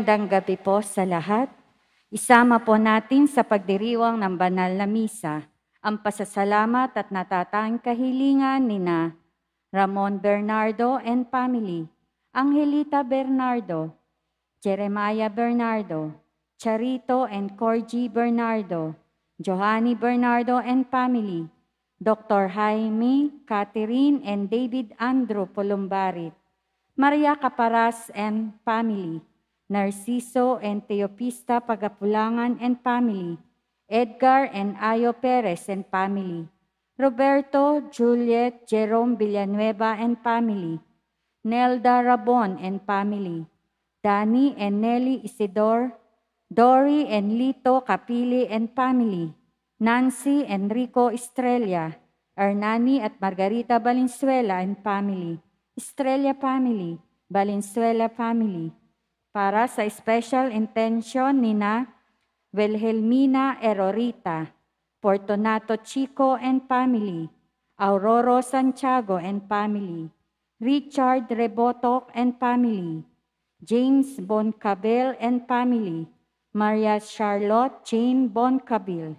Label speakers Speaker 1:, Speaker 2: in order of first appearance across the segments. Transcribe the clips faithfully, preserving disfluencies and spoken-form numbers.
Speaker 1: Magandang gabi po sa lahat. Isama po natin sa pagdiriwang ng banal na misa ang pasasalamat at natatanging kahilingan ni na Ramon Bernardo and family, Angelita Bernardo, Jeremiah Bernardo, Charito and Corgie Bernardo, Johanny Bernardo and family, Doctor Jaime, Catherine and David Andrew Polumbarit, Maria Caparas and family, Narciso and Teopista Pagapulangan and family, Edgar and Ayo Perez and family, Roberto, Juliet, Jerome Villanueva and family, Nelda Rabon and family, Danny and Nelly Isidore, Dory and Lito Capili and family, Nancy and Rico Estrella, Hernani at Margarita Valenzuela and family, Estrella family, Valenzuela family, para sa special intention ni na Wilhelmina Erorita, Fortunato Chico and family, Aurora Santiago and family, Richard Rebotok and family, James Boncabel and family, Maria Charlotte Jane Boncabil,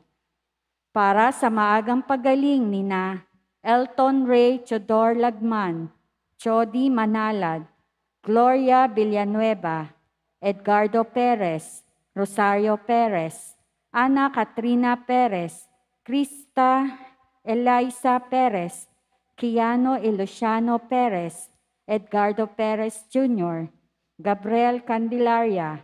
Speaker 1: para sa maagang pagaling ni na Elton Ray Chodor Lagman, Chody Manalad, Gloria Villanueva, Edgardo Perez, Rosario Perez, Ana Katrina Perez, Krista Eliza Perez, Kiano Eluciano Perez, Edgardo Perez Junior, Gabriel Candelaria,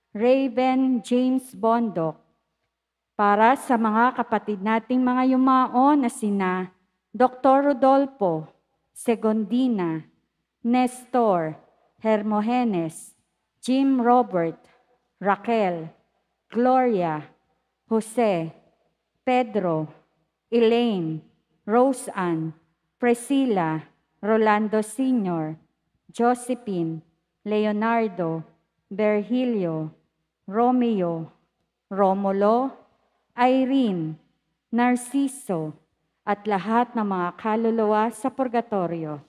Speaker 1: Raven James Bondok, para sa mga kapatid nating mga yumaon na sina Doctor Rodolfo, Segondina, Nestor, Hermogenes, Jim Robert, Raquel, Gloria, Jose, Pedro, Elaine, Rose Ann, Priscilla, Rolando Senior, Josephine, Leonardo, Virgilio, Romeo, Romulo, Irene, Narciso, at lahat ng mga kaluluwa sa purgatorio.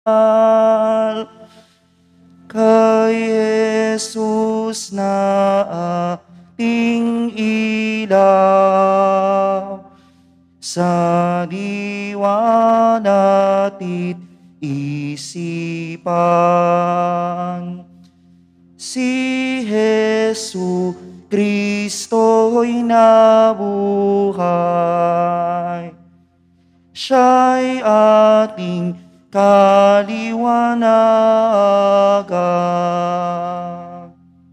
Speaker 2: Kay Jesus na ating ilaw, sa diwa natin isipan. Si Jesu Kristo'y nabuhay, siya'y ating kaliwanagan.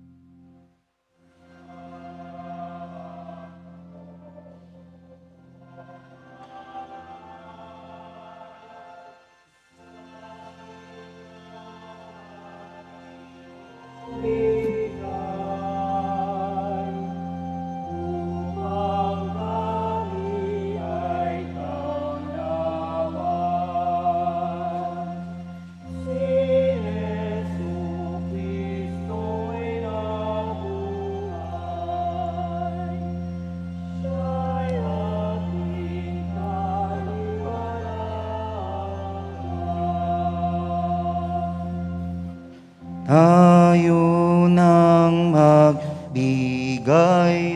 Speaker 2: Tayo nang magbigay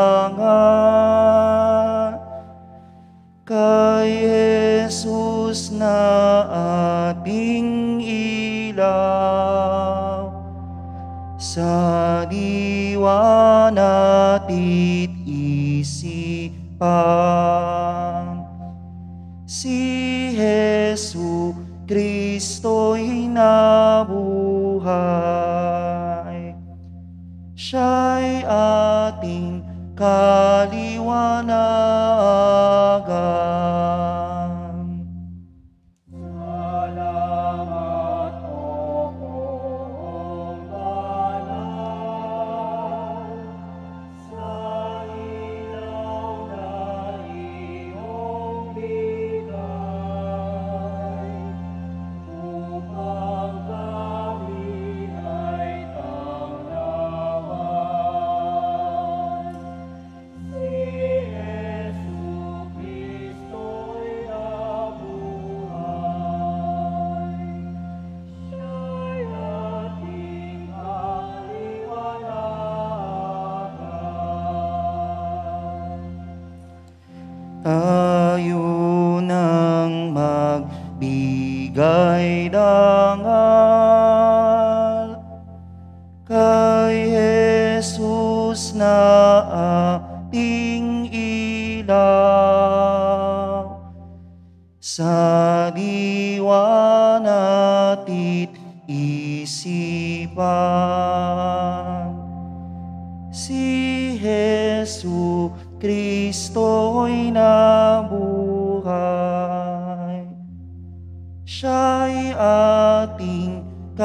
Speaker 2: dangal kay Jesus na ating ilaw, sa diwa natin isipan. Si Jesu Kristo'y nabuhay, siya'y ating kaliwanagan. Salamat o Poong Banal, sa ilaw na iyong bigay, upang kami ay tanglawan. Si Jesu Kristo'y nabuhay, siya'y ating kaliwanagan. Tayo nang magbigay dangal kay Jesus na ating ilaw, sa diwa natin isipan. Si Jesu Kristo'y nabuhay, siya'y ating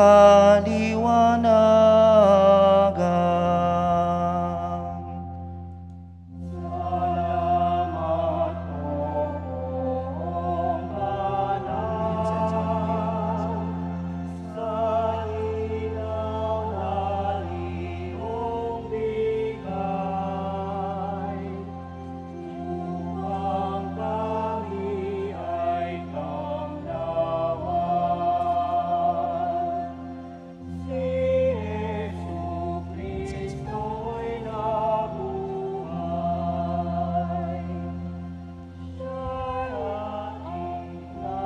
Speaker 2: kaliwanagan. Salamat o Poong Banal, sa ilaw na iyong bigay, upang kami ay tanglawan. Si Jesu Kristo'y nabuhay, siya'y ating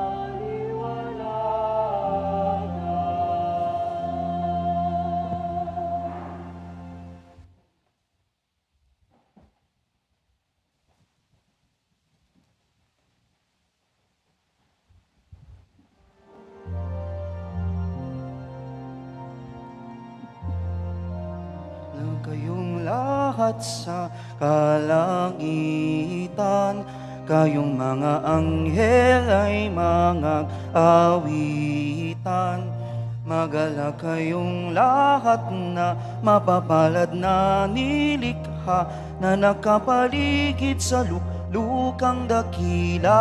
Speaker 2: kaliwanagan. Na kayong lahat sa kalangitan, kayong mga anghel ay mga awitan. Magalak kayong lahat na mapapalad na nilikha, na nakapaligid sa luklukang dakila.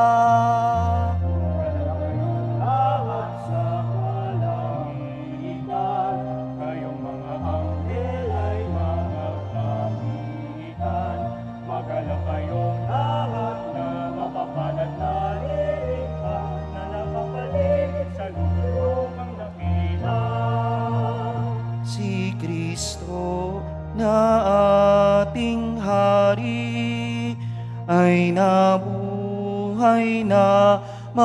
Speaker 2: Lahat sa kalangitan, kayong mga anghel ay mga kapitan. Magalak kayong lahat na mapapalad na nilikha, na nakapaligid sa Kristo na ating Hari ay nabuhay na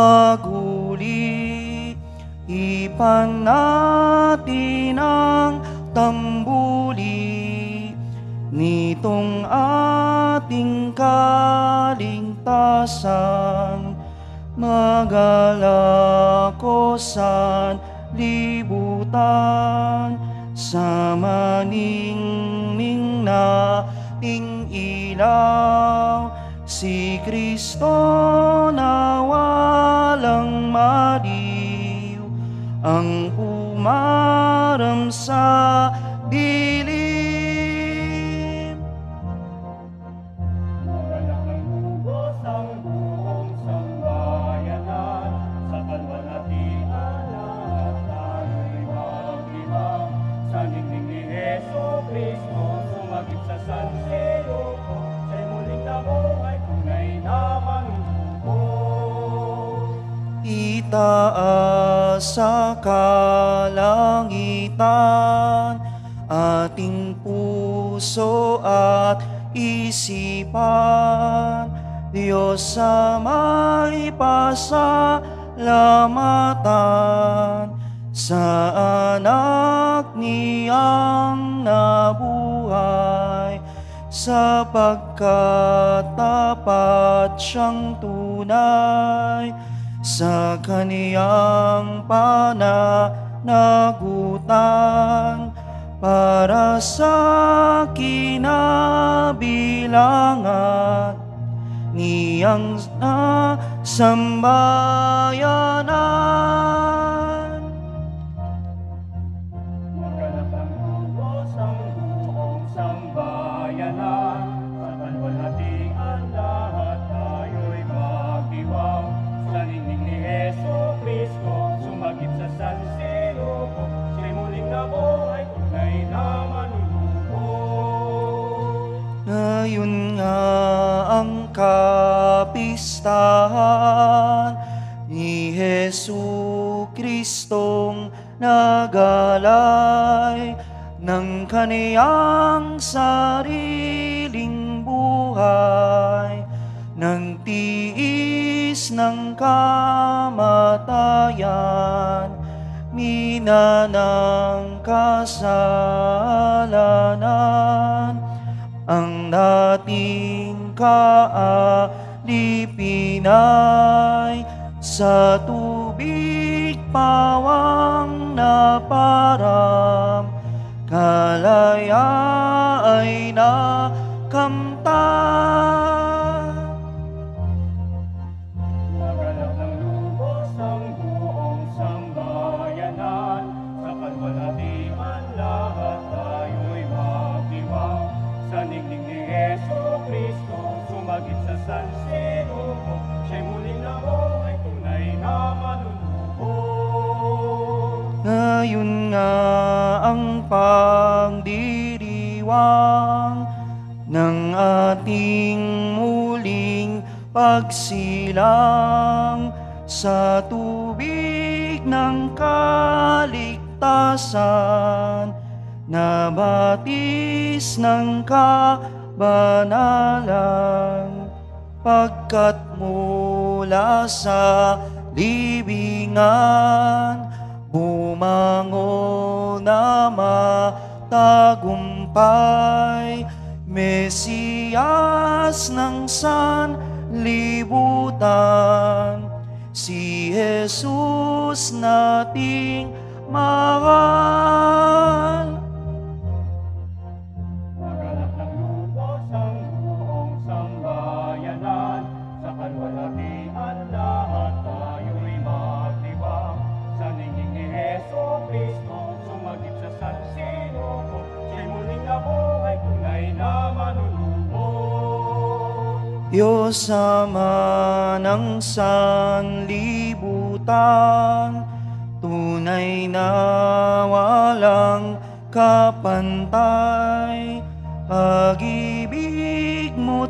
Speaker 2: maguli. Ipan natin ang tambuli nitong ating kaligtasan. Magalakosan libutan sa maningning nating ilaw. Si Kristo na walang maliw ang pumaram sa dilim.
Speaker 3: Magalak ng lubos ang buong sambayanan, sa kalwalhatian lahat tayo'y maglibang. Sa ningning ni Heso Kristo, sumagip sa San Siro, siya'y muling nabuhay, tunay na manunubos.
Speaker 2: Itaas sa kalangitan ating puso at isipan, Diyos sa may pasalamatan, sa anak niyang nabuhay, sapagkat tapat siyang tunay sa kaniyang pananagutan, para sa kinabilangan niyang nasambayanan.
Speaker 3: Magalak ang lubos ang buong sambayanan, sa kalwalhatian lahat tayo'y magdiwang. Sa ningning ni Heso Kristo, sumagip sa San Siro, siya'y muling nabuhay, tunay na manunubos.
Speaker 2: Ngayon nga ang kapistahan ni Hesu Kristong nagalay ng kaniyang sariling buhay, ng tiis ng kamatayan, minanang kasalanan, ang dating kaalipin ay sa tubig pawang naparam, kalaya ay nakamtan.
Speaker 3: Magalak ng lubos ang buong sambayanan, sa kalwalhatian lahat tayo'y magdiwang. Sa ningning ni Heso Kristo, sumagip sa San Siro, siya'y muling nabuhay, tunay na manunubos.
Speaker 2: Ngayon nga ang pagdiriwang ng ating muling pagsilang sa tubig ng kaligtasan, na batis ng kabanalan, pagkat mula sa libingan bumangon na matagumpay, Mesiyas ng sanlibutan, si Jesus nating mahal.
Speaker 3: Magalak ng lubos ang buong sambayanan, sa kalwalhatian lahat tayo'y magdiwang. Sa ningning ni Heso Kristo, sumagip sa San Siro, siya'y muling nabuhay, tunay na manunubos.
Speaker 2: Diyos Ama ng sanlibutan, tunay na walang kapantay, pag-ibig mo't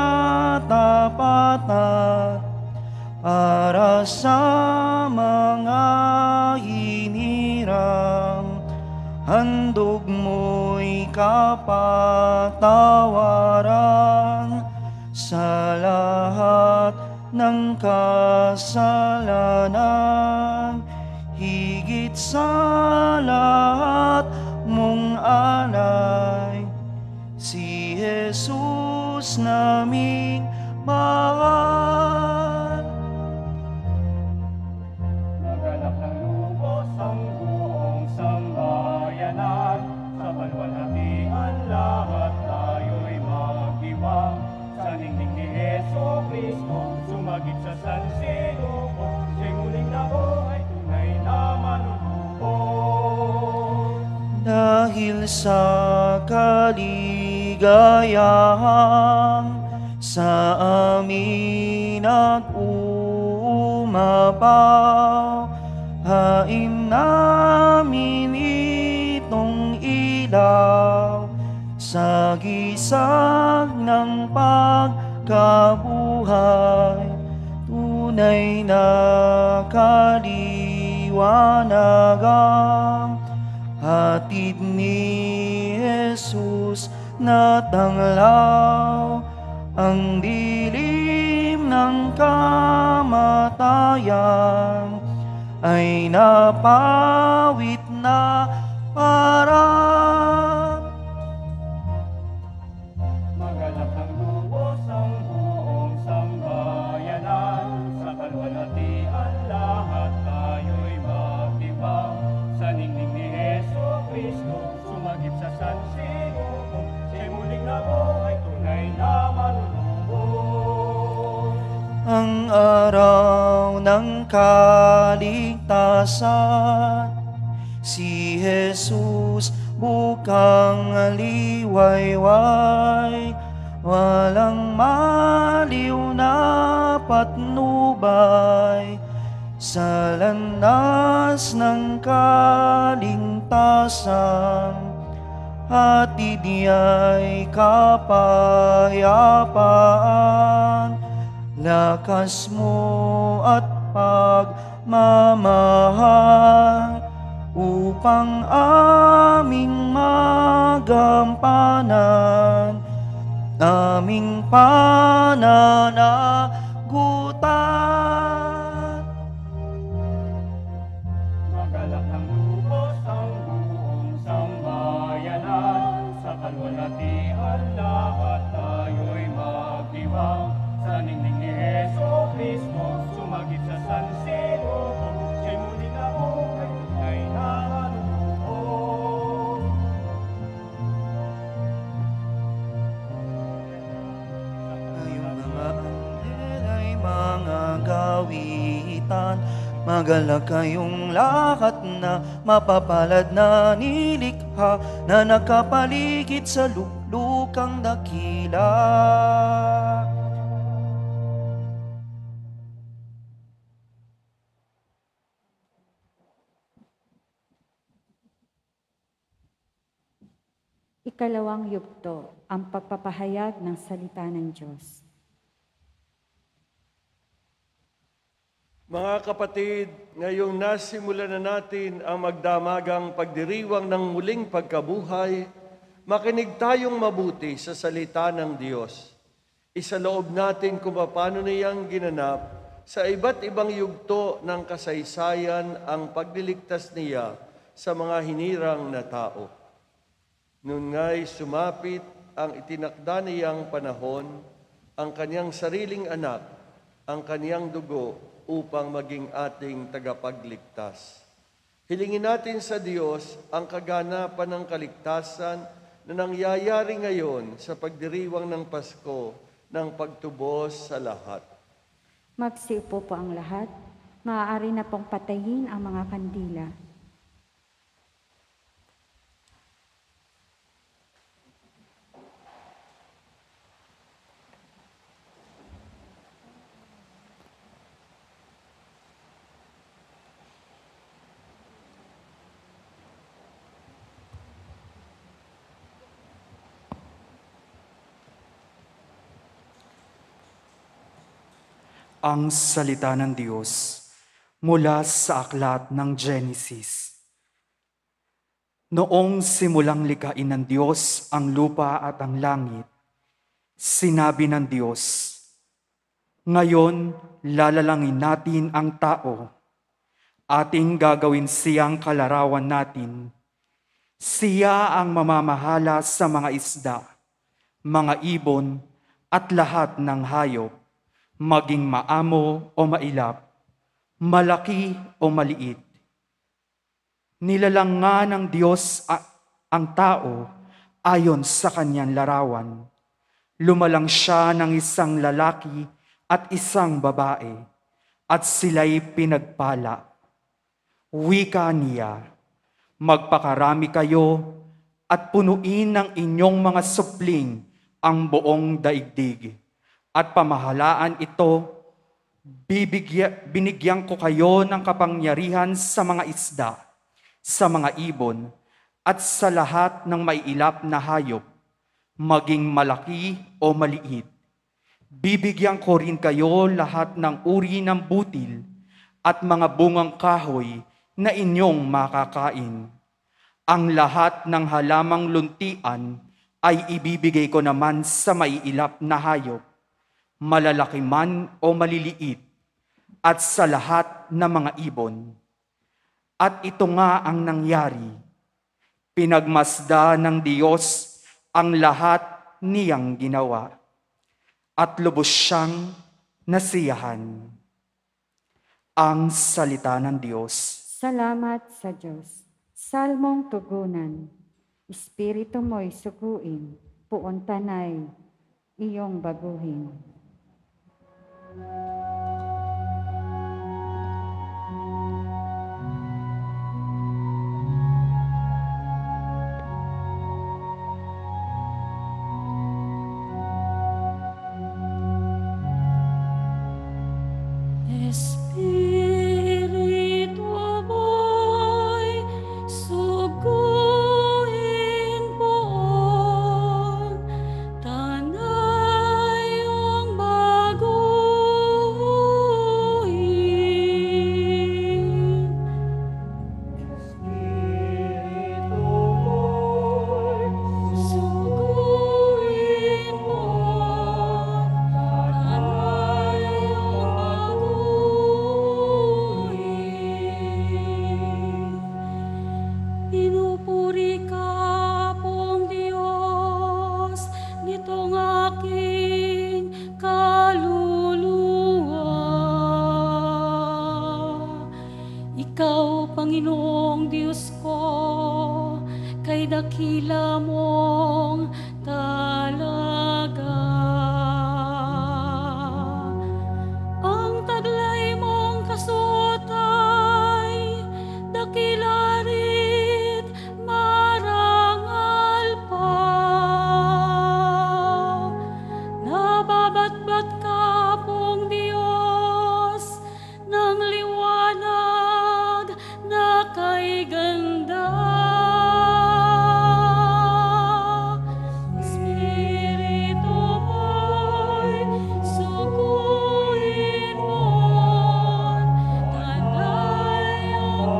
Speaker 2: katapatan, para sa mga hinirang, handog mo'y kapatawaran sa lahat ng kasalanan. Higit sa lahat mong alay, si Jesus naming mahal.
Speaker 3: Naganap ng lubos ang buong sambayanan, sa kalwalhatian lahat tayo'y magdiwang. Sa ningning ni Heso Kristo, sumagip sa San Siluko, siya'y muling nabuhay, tunay na manunubos.
Speaker 2: Dahil sa kaligayahan sa amin nag-uumapaw, hain namin itong ilaw sa gisag ng pagkabuhay, tunay na kaliwanagang hatid ni Jesus na tanglaw. Ang dilim ng kamatayan ay napawit na parang
Speaker 3: Maganap ng lubos ang buong sambayanan, sa kalwalhatian lahat tayo'y magdiwang. Sa ningning ni Heso Kristo, sumagip sa San Siluko, siya'y muling nabuhay, tunay na manunubos.
Speaker 2: ang araw ng kaligtasan, si Jesus bukang liwayway, walang maliw na patnubay, sa landas ng kaligtasan, hatid niya'y kapayapaan, lakas mo at pagmamahal, upang aming magampanan aming pananagutan.
Speaker 3: Magalak ng lubos ang buong sambayanan, sa kalwalhatian lahat tayo'y magdiwang. Sa ningning ni Heso Kristo, sumagip sa San Siluko, siya'y muling nabuhay, tunay na manunubos.
Speaker 2: Kayong mga anghel ay mga gawitan, magalak kayong lahat na mapapalad na nilikha, na nakapaligid sa luklukang dakila.
Speaker 1: Ikalawang yugto, ang pagpapahayag ng salita ng Diyos.
Speaker 4: Mga kapatid, ngayong nasimulan na natin ang magdamagang pagdiriwang ng muling pagkabuhay, makinig tayong mabuti sa salita ng Diyos. Isaloob natin kung paano niyang ginanap sa iba't ibang yugto ng kasaysayan ang pagliligtas niya sa mga hinirang na tao. Noon nga'y sumapit ang itinakda niyang panahon, ang kaniyang sariling anak, ang kaniyang dugo, upang maging ating tagapagligtas. Hilingin natin sa Diyos ang kaganapan ng kaligtasan na nangyayari ngayon sa pagdiriwang ng Pasko ng pagtubos sa lahat.
Speaker 1: Magsiupo po ang lahat. Maaari na pong patayin ang mga kandila.
Speaker 5: Ang salita ng Diyos mula sa aklat ng Genesis. Noong simulang likhain ng Diyos ang lupa at ang langit, sinabi ng Diyos, "Ngayon lalalangin natin ang tao, ating gagawin siyang kalarawan natin. Siya ang mamamahala sa mga isda, mga ibon at lahat ng hayop, maging maamo o mailap, malaki o maliit." Nilalang nga ng Diyos a- ang tao ayon sa kanyang larawan. Lumalang siya ng isang lalaki at isang babae, at sila'y pinagpala. Wika niya, "Magpakarami kayo at punuin ng inyong mga supling ang buong daigdig, at pamahalaan ito. Bibigya, binigyan ko kayo ng kapangyarihan sa mga isda, sa mga ibon, at sa lahat ng maiilap na hayop, maging malaki o maliit. Bibigyan ko rin kayo lahat ng uri ng butil at mga bungang kahoy na inyong makakain. Ang lahat ng halamang luntian ay ibibigay ko naman sa maiilap na hayop, malalaki man o maliliit, at sa lahat ng mga ibon." At ito nga ang nangyari. Pinagmasda ng Diyos ang lahat niyang ginawa, at lubos siyang nasiyahan. Ang salita ng Diyos.
Speaker 1: Salamat sa Diyos. Salmong tugunan. Espiritu mo'y suguin, puon tanay, iyong baguhin.
Speaker 6: Espiritu mo'y suguin poon, tanay iyong baguhin.
Speaker 3: Espiritu mo'y
Speaker 6: Suguin poon, tanay iyong baguhin. Pinupuri ka pong Diyos nitong aking kaluluwa. Ikaw, Panginoong Diyos ko, kay dakila mong talaga. Ang taglay mong kasutay, dakila rit marangal pa. Nababatbat ka pong Diyos ng liwanag na kay ganda. Espiritu mo'y suguin moon, tanay iyong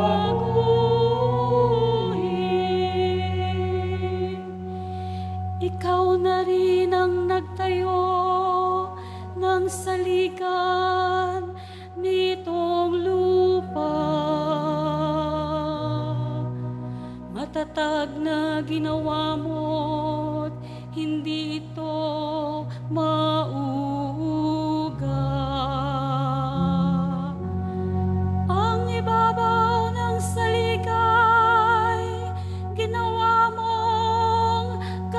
Speaker 6: baguhin. Ikaw na rin ang nagtayo ng saligan nitong lupa. Matatag na ginawa mo't hindi ito mauuga. Ang ibabaw ng saligay, ginawa mong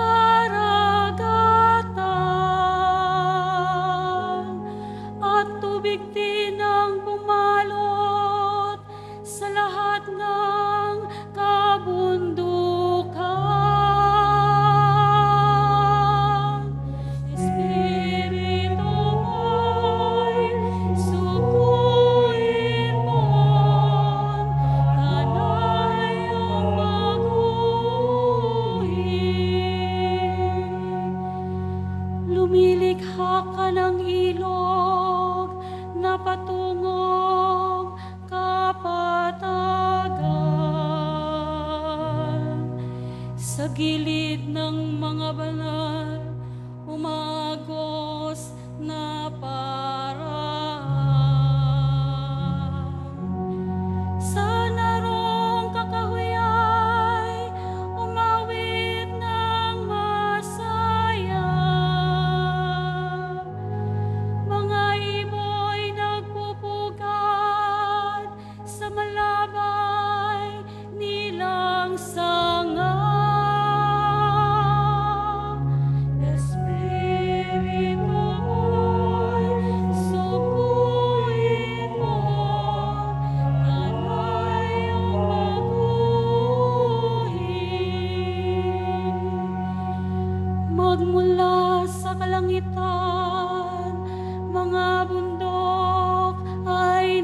Speaker 6: karagatan, at tubig din ang bumalot sa lahat ng kabundukan. Espiritu mo'y suguin moon, tanay iyong baguhin. Lumilikha ka ng ilog na patungong kapatagan. gilid ng mga banal, umagos na paraan. Sa narong kakahuyay, umawit ng masaya. Mga ibo'y nagpupugad sa malabay nilang sanga. Espiritu mo'y suguin mo, kanayong maguhin. Magmula sa kalangitan, mga bundok ay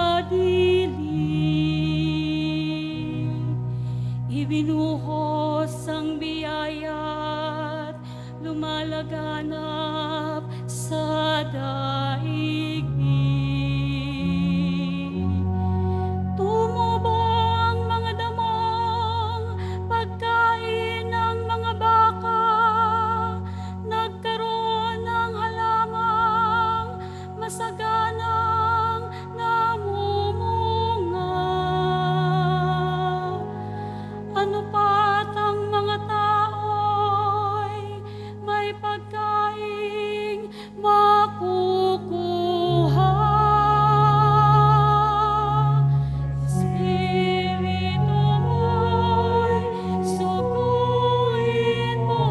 Speaker 6: nadilig. Ibinuhos ang biyaya't lumalaganap sa daigdig. Tumubo ang mga damong pagkain ng mga baka, nagkaroon ng halamang masaganang namumunga. Ano pat ang mga tao'y may pagkaing makukuha. Espiritu mo'y suguin mo,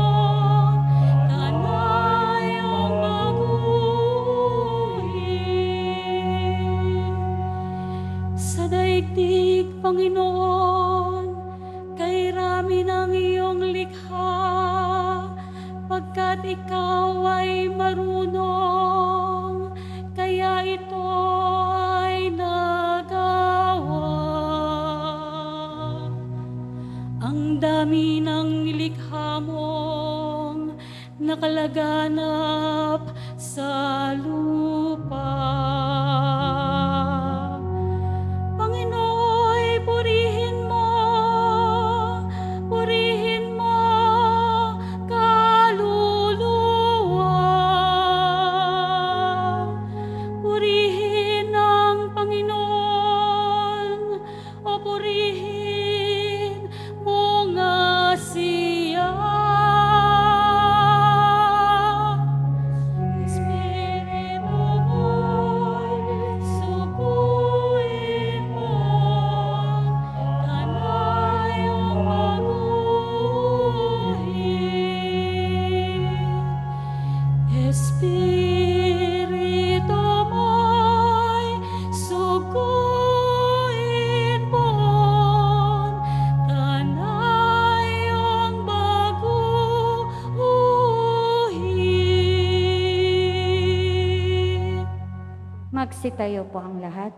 Speaker 6: kanayong maguhin. Sa daigdig, Panginoon, kay rami ng iyong likha, pagkat ikaw ay marunong, kaya ito ay nagawa. Ang dami ng nilikha mong nakalaganap sa lupa. Panginoy, purihin mo, purihin mo, kaluluwa. Purihin ang Panginoon, o purihin mo nga siya. Espiritu mo'y suguin mo, kanayong maguhin. Espiritu mo'y suguin mo, kanayong baguhin.
Speaker 1: Magsitayo po ang lahat.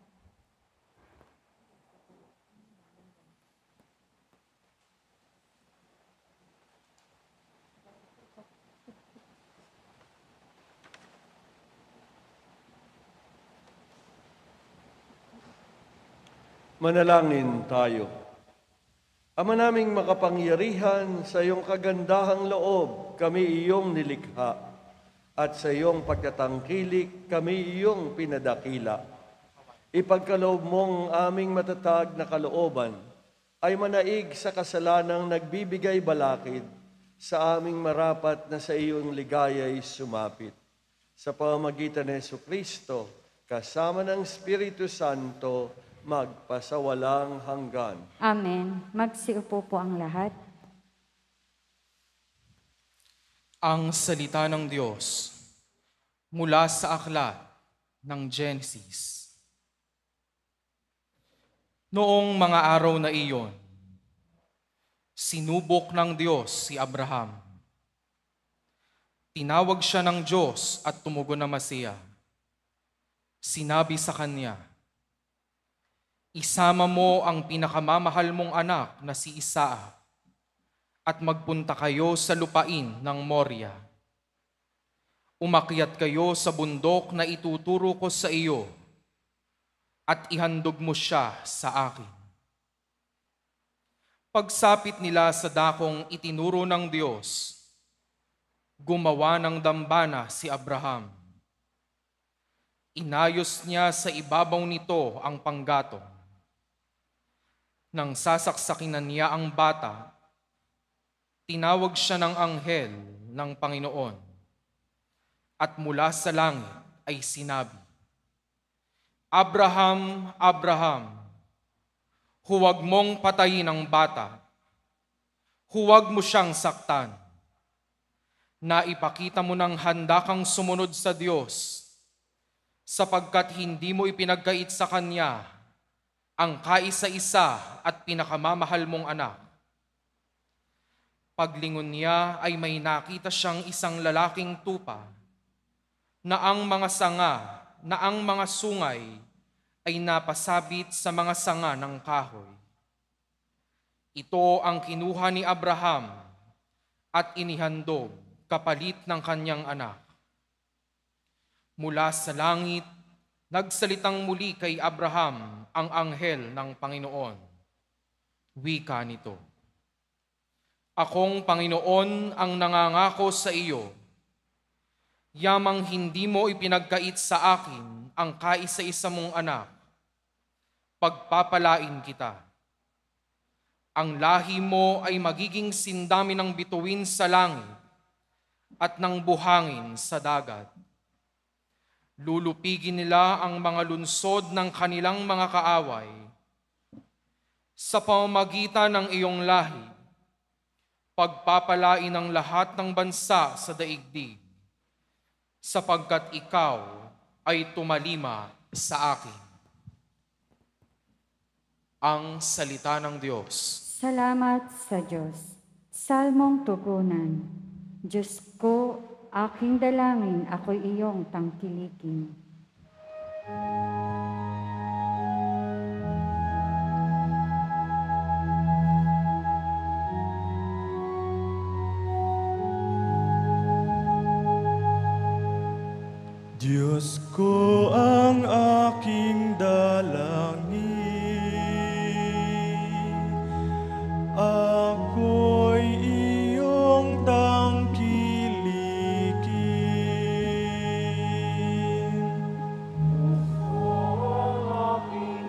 Speaker 4: Manalangin tayo. Ama naming makapangyarihan, sa iyong kagandahang loob, kami iyong nilikha. At sa iyong pagkatangkilik, kami iyong pinadakila. Ipagkaloob mong aming matatag na kalooban ay manaig sa kasalanang nagbibigay balakid sa aming marapat na sa iyong ligaya'y sumapit. Sa pamamagitan ni Jesucristo, kasama ng Espiritu Santo, magpasawalang hanggan.
Speaker 1: Amen. Magsiupo po ang lahat.
Speaker 5: Ang salita ng Diyos mula sa aklat ng Genesis. Noong mga araw na iyon, sinubok ng Diyos si Abraham. Tinawag siya ng Diyos at tumugon na Masiya. Sinabi sa kanya, isama mo ang pinakamamahal mong anak na si Isaac at magpunta kayo sa lupain ng Moria. Umakyat kayo sa bundok na ituturo ko sa iyo at ihandog mo siya sa akin.
Speaker 7: Pagsapit nila sa dakong itinuro ng Diyos, gumawa ng dambana si Abraham. Inayos niya sa ibabaw nito ang panggatong. Nang sasaksakin na niya ang bata, tinawag siya ng anghel ng Panginoon at mula sa langit ay sinabi, Abraham, Abraham, huwag mong patayin ang bata. Huwag mo siyang saktan. Naipakita mo ng handa kang sumunod sa Diyos, sapagkat hindi mo ipinagkait sa Kanya ang kaisa-isa at pinakamamahal mong anak. Paglingon niya ay may nakita siyang isang lalaking tupa, na ang mga sanga, na ang mga sungay ay napasabit sa mga sanga ng kahoy. Ito ang kinuha ni Abraham at inihandog kapalit ng kanyang anak. Mula sa langit, nagsalitang muli kay Abraham ang anghel ng Panginoon. Wika nito, Akong Panginoon ang nangangako sa iyo, yamang hindi mo ipinagkait sa akin ang kaisa-isa mong anak, pagpapalain kita. Ang lahi mo ay magiging sindami ng bituin sa langit at ng buhangin sa dagat. Lulupigin nila ang mga lunsod ng kanilang mga kaaway. Sa pamamagitan ng iyong lahi, pagpapalain ang lahat ng bansa sa daigdig, sapagkat ikaw ay tumalima sa akin. Ang salita ng Diyos.
Speaker 1: Salamat sa Diyos. Salmong tugunan. Diyos ko, aking dalangin, ako'y iyong tangkilikin.
Speaker 3: Diyos ko ang aking dalangin, ako'y iyong tangkilikin. Diyos ko ang aking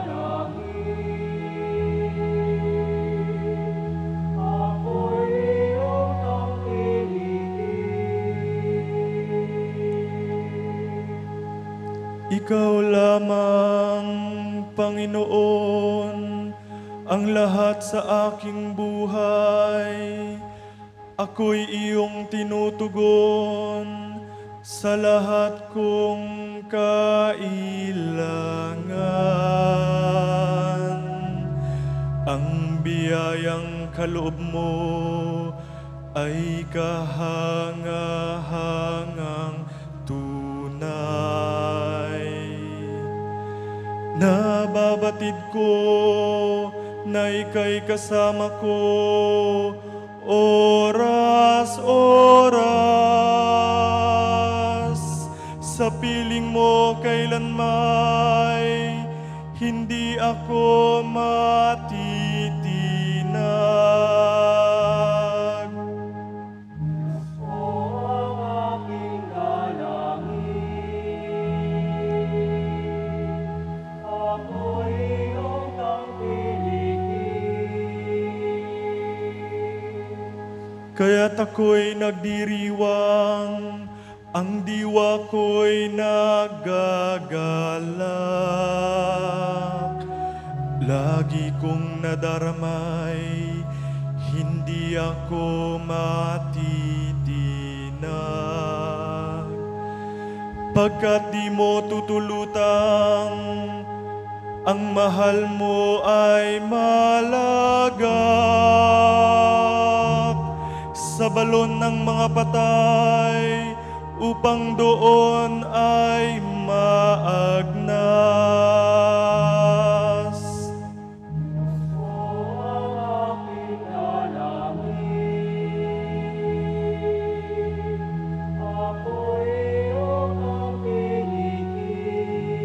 Speaker 3: dalangin, ako'y iyong tangkilikin. Ikaw lamang, Panginoon, ang lahat sa aking buhay. Ako'y iyong tinutugon sa lahat kong kailangan. Ang biyayang kaloob mo ay kahangahangang tunay. Nababatid ko na ika'y kasama ko oras-oras. Sa piling mo kailanmay hindi ako matitinag. Diyos ko ang aking dalangin, ako'y iyong tangkilikin. Kaya't ako'y nagdiriwang, ang diwa ko'y nagagalak. Lagi kong nadaramay, hindi ako matitinag. Pagkat di mo tutulutang, ang mahal mo ay malagak sa balon ng mga patay, upang doon ay maagnas. Diyos ko ang aking dalangin, ako'y iyong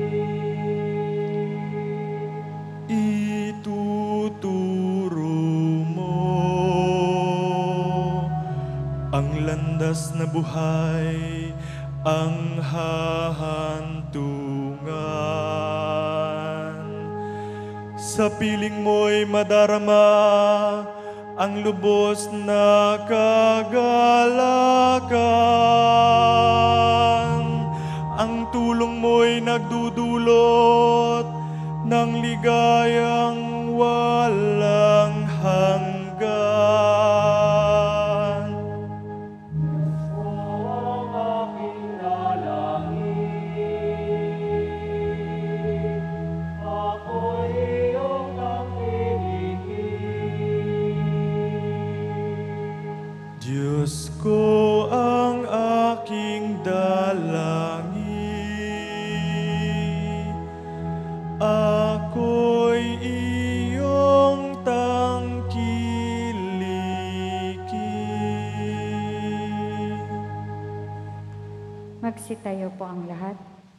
Speaker 3: tangkilikin. Ituturo
Speaker 8: wakas na buhay ang hahantungan. Sa piling mo'y madarama ang lubos na kagalakan. Ang tulong mo'y nagdudulot ng ligayang walang hanggan.
Speaker 3: Ang aking dalangin, ako'y iyong nakikinig.
Speaker 8: Diyos ko ang aking dalangin, ako'y iyong tangkilikin.
Speaker 1: Magsitayo po ang lahat.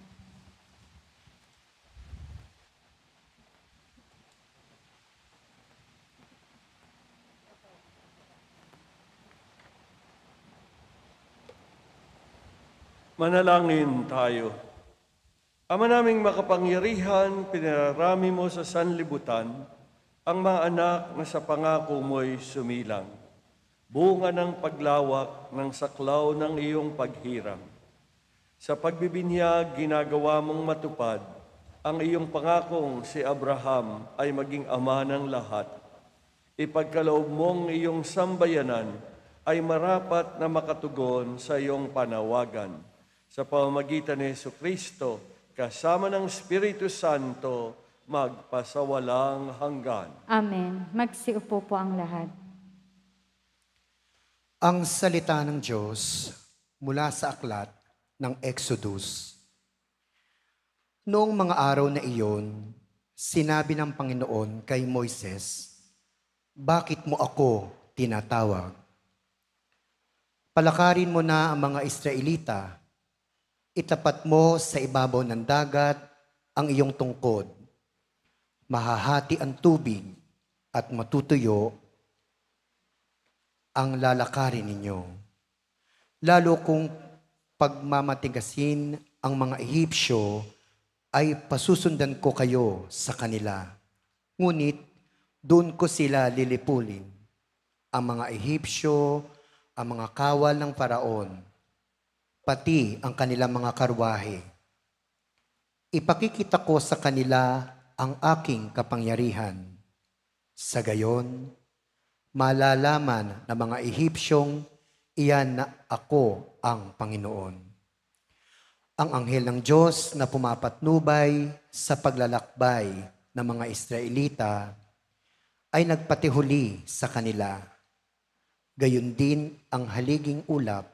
Speaker 4: Manalangin tayo. Ama naming makapangyarihan, pinarami mo sa sanlibutan ang mga anak na sa pangako mo'y sumilang. Bunga ng paglawak ng saklaw ng iyong paghirang. Sa pagbibinyag, ginagawa mong matupad ang iyong pangakong si Abraham ay maging ama ng lahat. Ipagkaloob mong iyong sambayanan ay marapat na makatugon sa iyong panawagan. Sa pamamagitan ni Jesucristo, kasama ng Espiritu Santo, magpasawalang hanggan.
Speaker 1: Amen. Magsiupo po ang lahat.
Speaker 9: Ang salita ng Diyos mula sa aklat ng Exodus. Noong mga araw na iyon, sinabi ng Panginoon kay Moises, "Bakit mo ako tinatawag? Palakarin mo na ang mga Israelita. Itapat mo sa ibabaw ng dagat ang iyong tungkod. Mahahati ang tubig at matutuyo ang lalakarin ninyo. Lalo kung pagmamatigasin ang mga Ehipsyo, ay pasusundan ko kayo sa kanila. Ngunit doon ko sila lilipulin. Ang mga Ehipsyo, ang mga kawal ng Paraon, pati ang kanilang mga karwahe. Ipakikita ko sa kanila ang aking kapangyarihan. Sa gayon, malalaman ng mga Ehipsyong iyan na ako ang Panginoon. Ang anghel ng Diyos na pumapatnubay sa paglalakbay ng mga Israelita ay nagpatihuli sa kanila. Gayon din ang haliging ulap.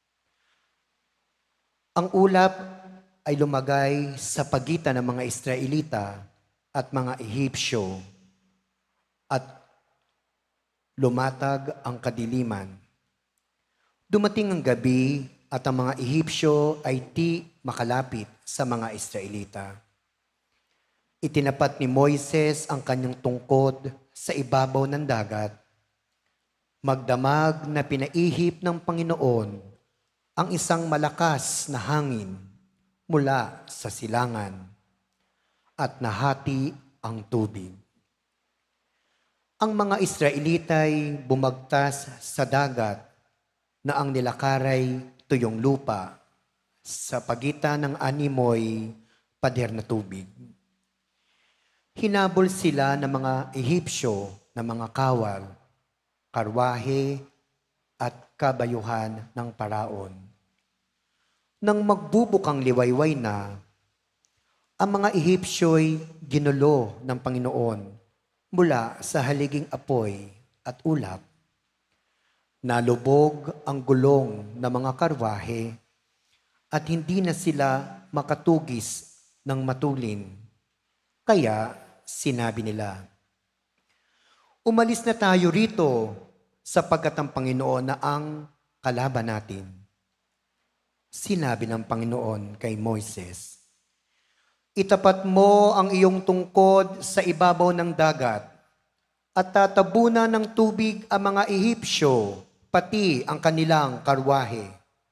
Speaker 9: Ang ulap ay lumagay sa pagitan ng mga Israelita at mga Ehipsyo at lumatag ang kadiliman. Dumating ang gabi at ang mga Ehipsyo ay di makalapit sa mga Israelita. Itinapat ni Moises ang kanyang tungkod sa ibabaw ng dagat. Magdamag na pinaihip ng Panginoon ang isang malakas na hangin mula sa silangan at nahati ang tubig. Ang mga Israelita'y bumagtas sa dagat na ang nilakaray tuyong lupa sa pagitan ng animoy pader na tubig. Hinabol sila ng mga Ehipsyo na mga kawal, karwahe at kabayuhan ng Paraon. Nang magbubukang liwayway na, ang mga Ehipsyo'y ginulo ng Panginoon mula sa haliging apoy at ulap. Nalubog ang gulong ng mga karwahe at hindi na sila makatugis ng matulin. Kaya sinabi nila, "Umalis na tayo rito sapagkat ang Panginoon na ang kalaban natin." Sinabi ng Panginoon kay Moises, "Itapat mo ang iyong tungkod sa ibabaw ng dagat at tatabunan ng tubig ang mga Ehipsyo pati ang kanilang karwahe.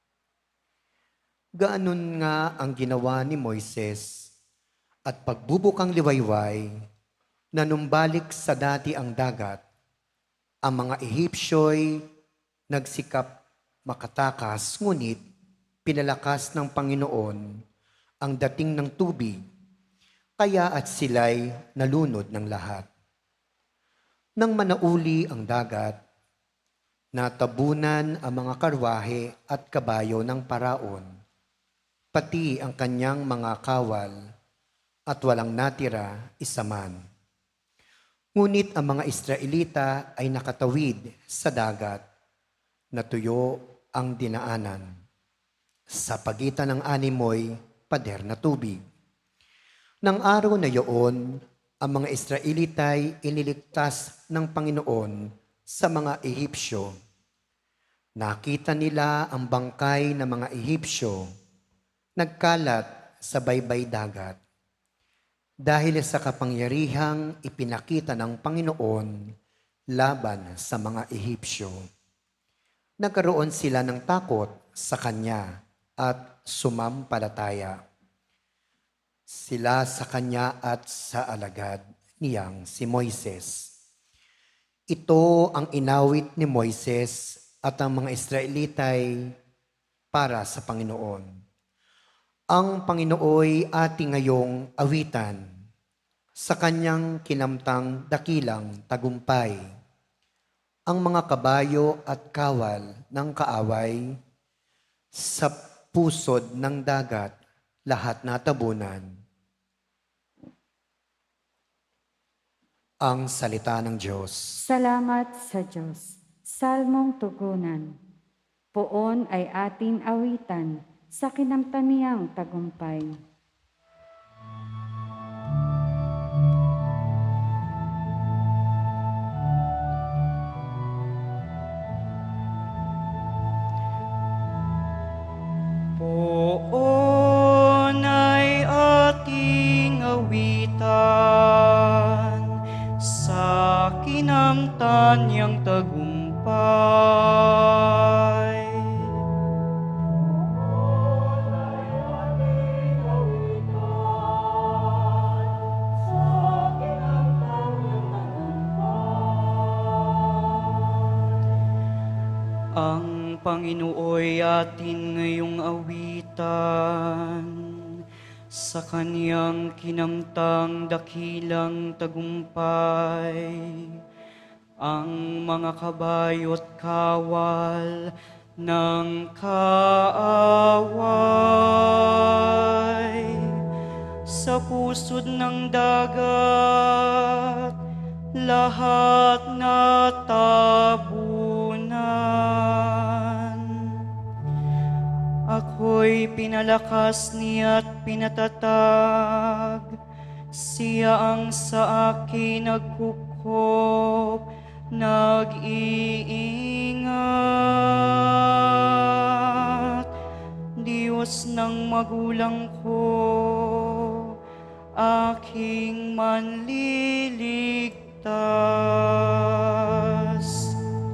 Speaker 9: Gaanon nga ang ginawa ni Moises at pagbubukang liwayway, nanumbalik sa dati ang dagat, ang mga Ehipsyo'y nagsikap makatakas, ngunit pinalakas ng Panginoon ang dating ng tubig, kaya at sila'y nalunod ng lahat. Nang manauli ang dagat, natabunan ang mga karwahe at kabayo ng paraon, pati ang kanyang mga kawal, at walang natira isa man. Ngunit ang mga Israelita ay nakatawid sa dagat, natuyo ang dinaanan, sa pagitan ng animoy pader na tubig. Nang araw na iyon, ang mga Israelita'y iniligtas ng Panginoon sa mga Ehipsyo. Nakita nila ang bangkay ng mga Ehipsyo, nagkalat sa baybay dagat. Dahil sa kapangyarihang ipinakita ng Panginoon laban sa mga Ehipsyo. Nagkaroon sila ng takot sa Kanya at sumampalataya sila sa Kanya at sa alagad niyang si Moises. Ito ang inawit ni Moises at ang mga Israelitay para sa Panginoon. Ang Panginooy ating ngayong awitan sa Kanyang kinamtang dakilang tagumpay. Ang mga kabayo at kawal ng kaaway sa pusod ng dagat, lahat natabunan. Ang salita ng Diyos.
Speaker 1: Salamat sa Diyos. Salmong tugunan. Poon ay ating awitan sa kinamtan niyang tagumpay.
Speaker 8: Poon ay ating awitan sa kinamtan niyang tagumpay. Ang Panginooy atin ngayong awitan sa Kaniyang kinamtang dakilang tagumpay. Ang mga kabayo't kawal ng kaaway sa pusod ng dagat, lahat natabunan. Ako'y pinalakas niya't pinatatag, siya ang sa akin nagkukup, nag-iingat. Diyos ng magulang ko, aking manliligtas.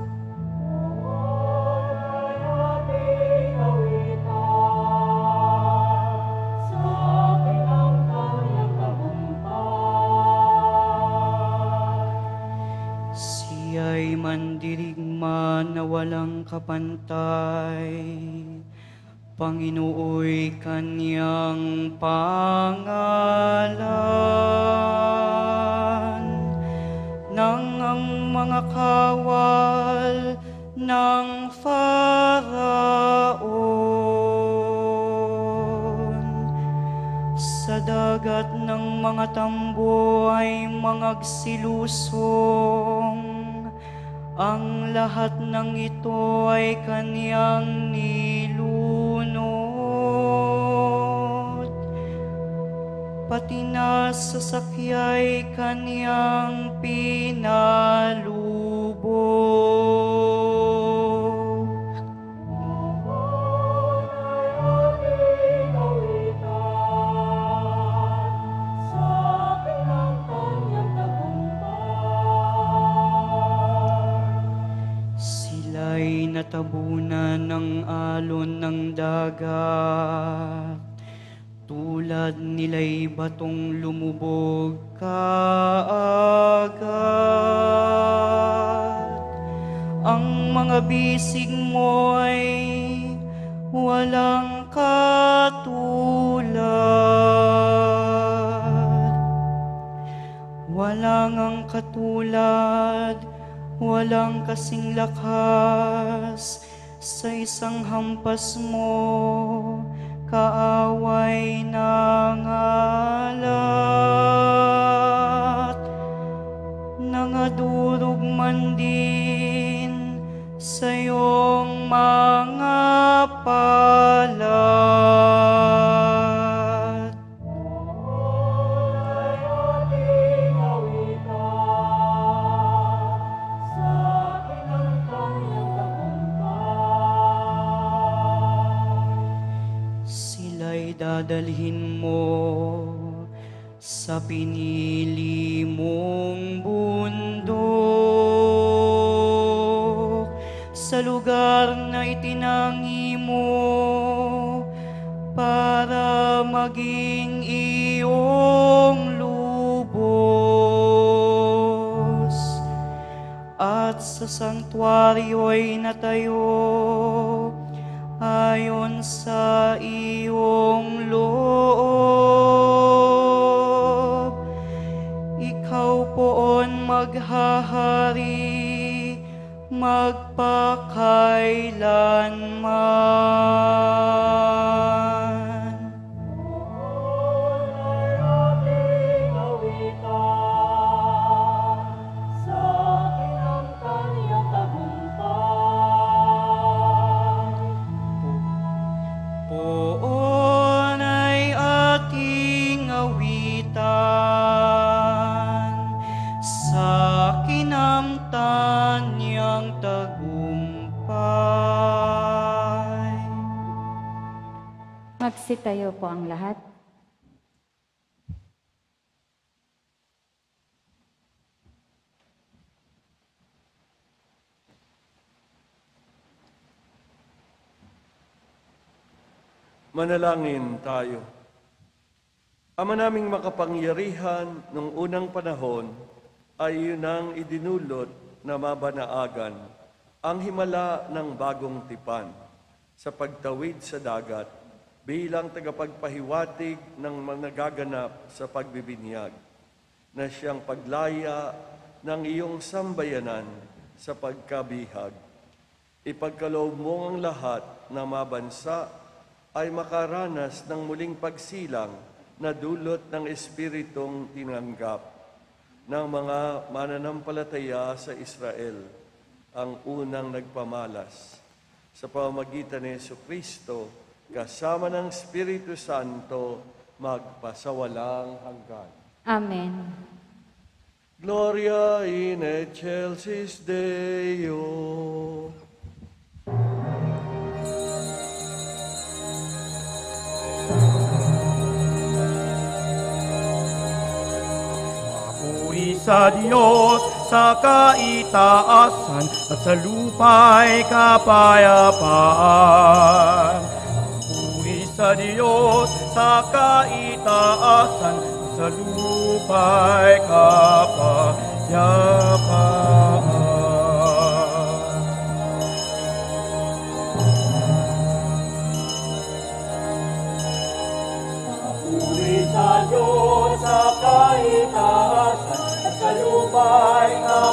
Speaker 8: Siya'y mandirigma na walang kapantay, Panginooy Kanyang pangalan. Nang ang mga kawal ng Faraon sa dagat ng mga tambo ay mangagsilusong, ang lahat ng ito ay Kaniyang nilunod. Pati na sa sakya'y Kaniyang pinalubog. Sila'y natabunan ng alon ng dagat. Tulad nila'y batong lumubog kaagad. Ang mga bisig mo'y walang katulad. Walang ang katulad, walang kasing lakas sa isang hampas mo, kaaway ng alat. Nangadurog man din sa iyong mga palat. Sila'y dadalhin mo sa pinili mong bundok, sa lugar na itinangi mo para maging iyong lubos. At sa sanktuaryo'y natayo ayon sa iyong loob. Ikaw poon maghahari magpakailanman. Poon ay ating awitan sa kinamtan niyang tagumpay.
Speaker 1: Magsitayo po ang lahat.
Speaker 4: Manalangin tayo. Ama naming makapangyarihan, nung unang panahon ay yun ang idinulot na mabanaagan ang himala ng bagong tipan sa pagtawid sa dagat bilang tagapagpahiwatig ng mga nagaganap sa pagbibinyag na siyang paglaya ng iyong sambayanan sa pagkabihag. Ipagkaloob mo ang lahat na mabansa ay makaranas ng muling pagsilang na dulot ng Espiritong tinanggap ng mga mananampalataya sa Israel, ang unang nagpamalas. Sa pamamagitan ni Jesucristo, kasama ng Espiritu Santo, magpasawalang hanggan.
Speaker 1: Amen.
Speaker 4: Gloria in excelsis Deo.
Speaker 3: Papuri sa Diyos sa kaitaasan at sa lupa'y kapayapaan. Papuri sa Diyos sa kaitaasan at sa lupa'y kapayapaan. Papuri sa Diyos sa kaitaasan at sa lupa'y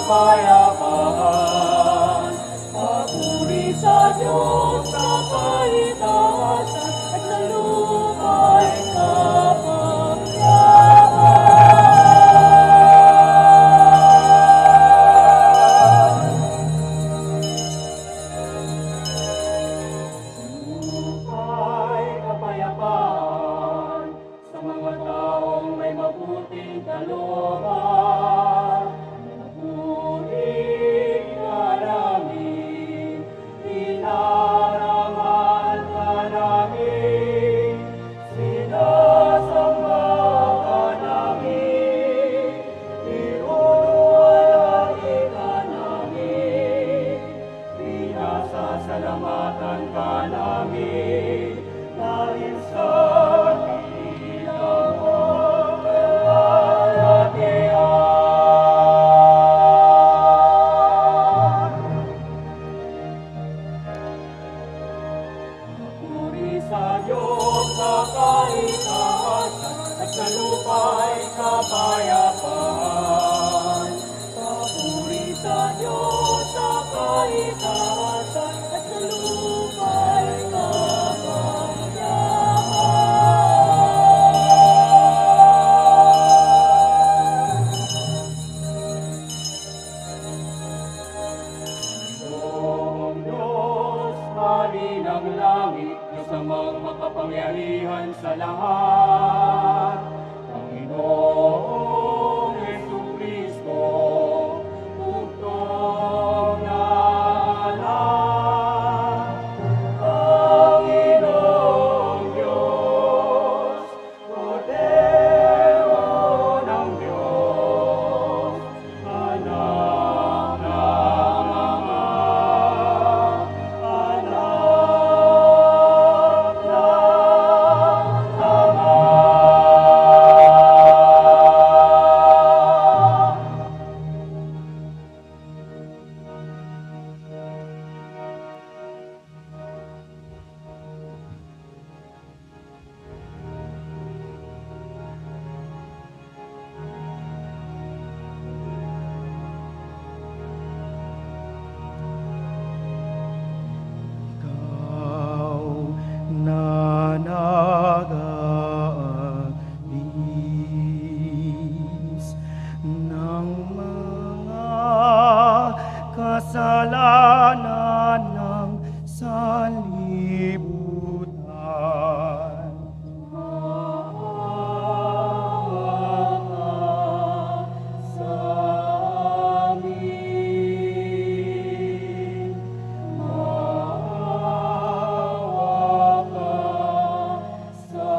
Speaker 3: kapayapaan. Papuri sa Diyos sa kaitaasan at sa lupa'y kapayapaan. Lupa'y kapayapaan sa mga taong may mabuting kalooban. Puri ka namin, itaasan at sa lupa'y Panginoong Diyos, Hari ng langit, Diyos amang makapangyarihan sa lahat. Panginoong Jesucristo, bugtong na alam. Panginoong Diyos, Kordero ng Diyos, anak ng Ama, anak ng Ama.
Speaker 8: Ikaw na nag-aalis ng mga kasalanan ng sanlibutan. Maawa ka sa amin. Maawa ka sa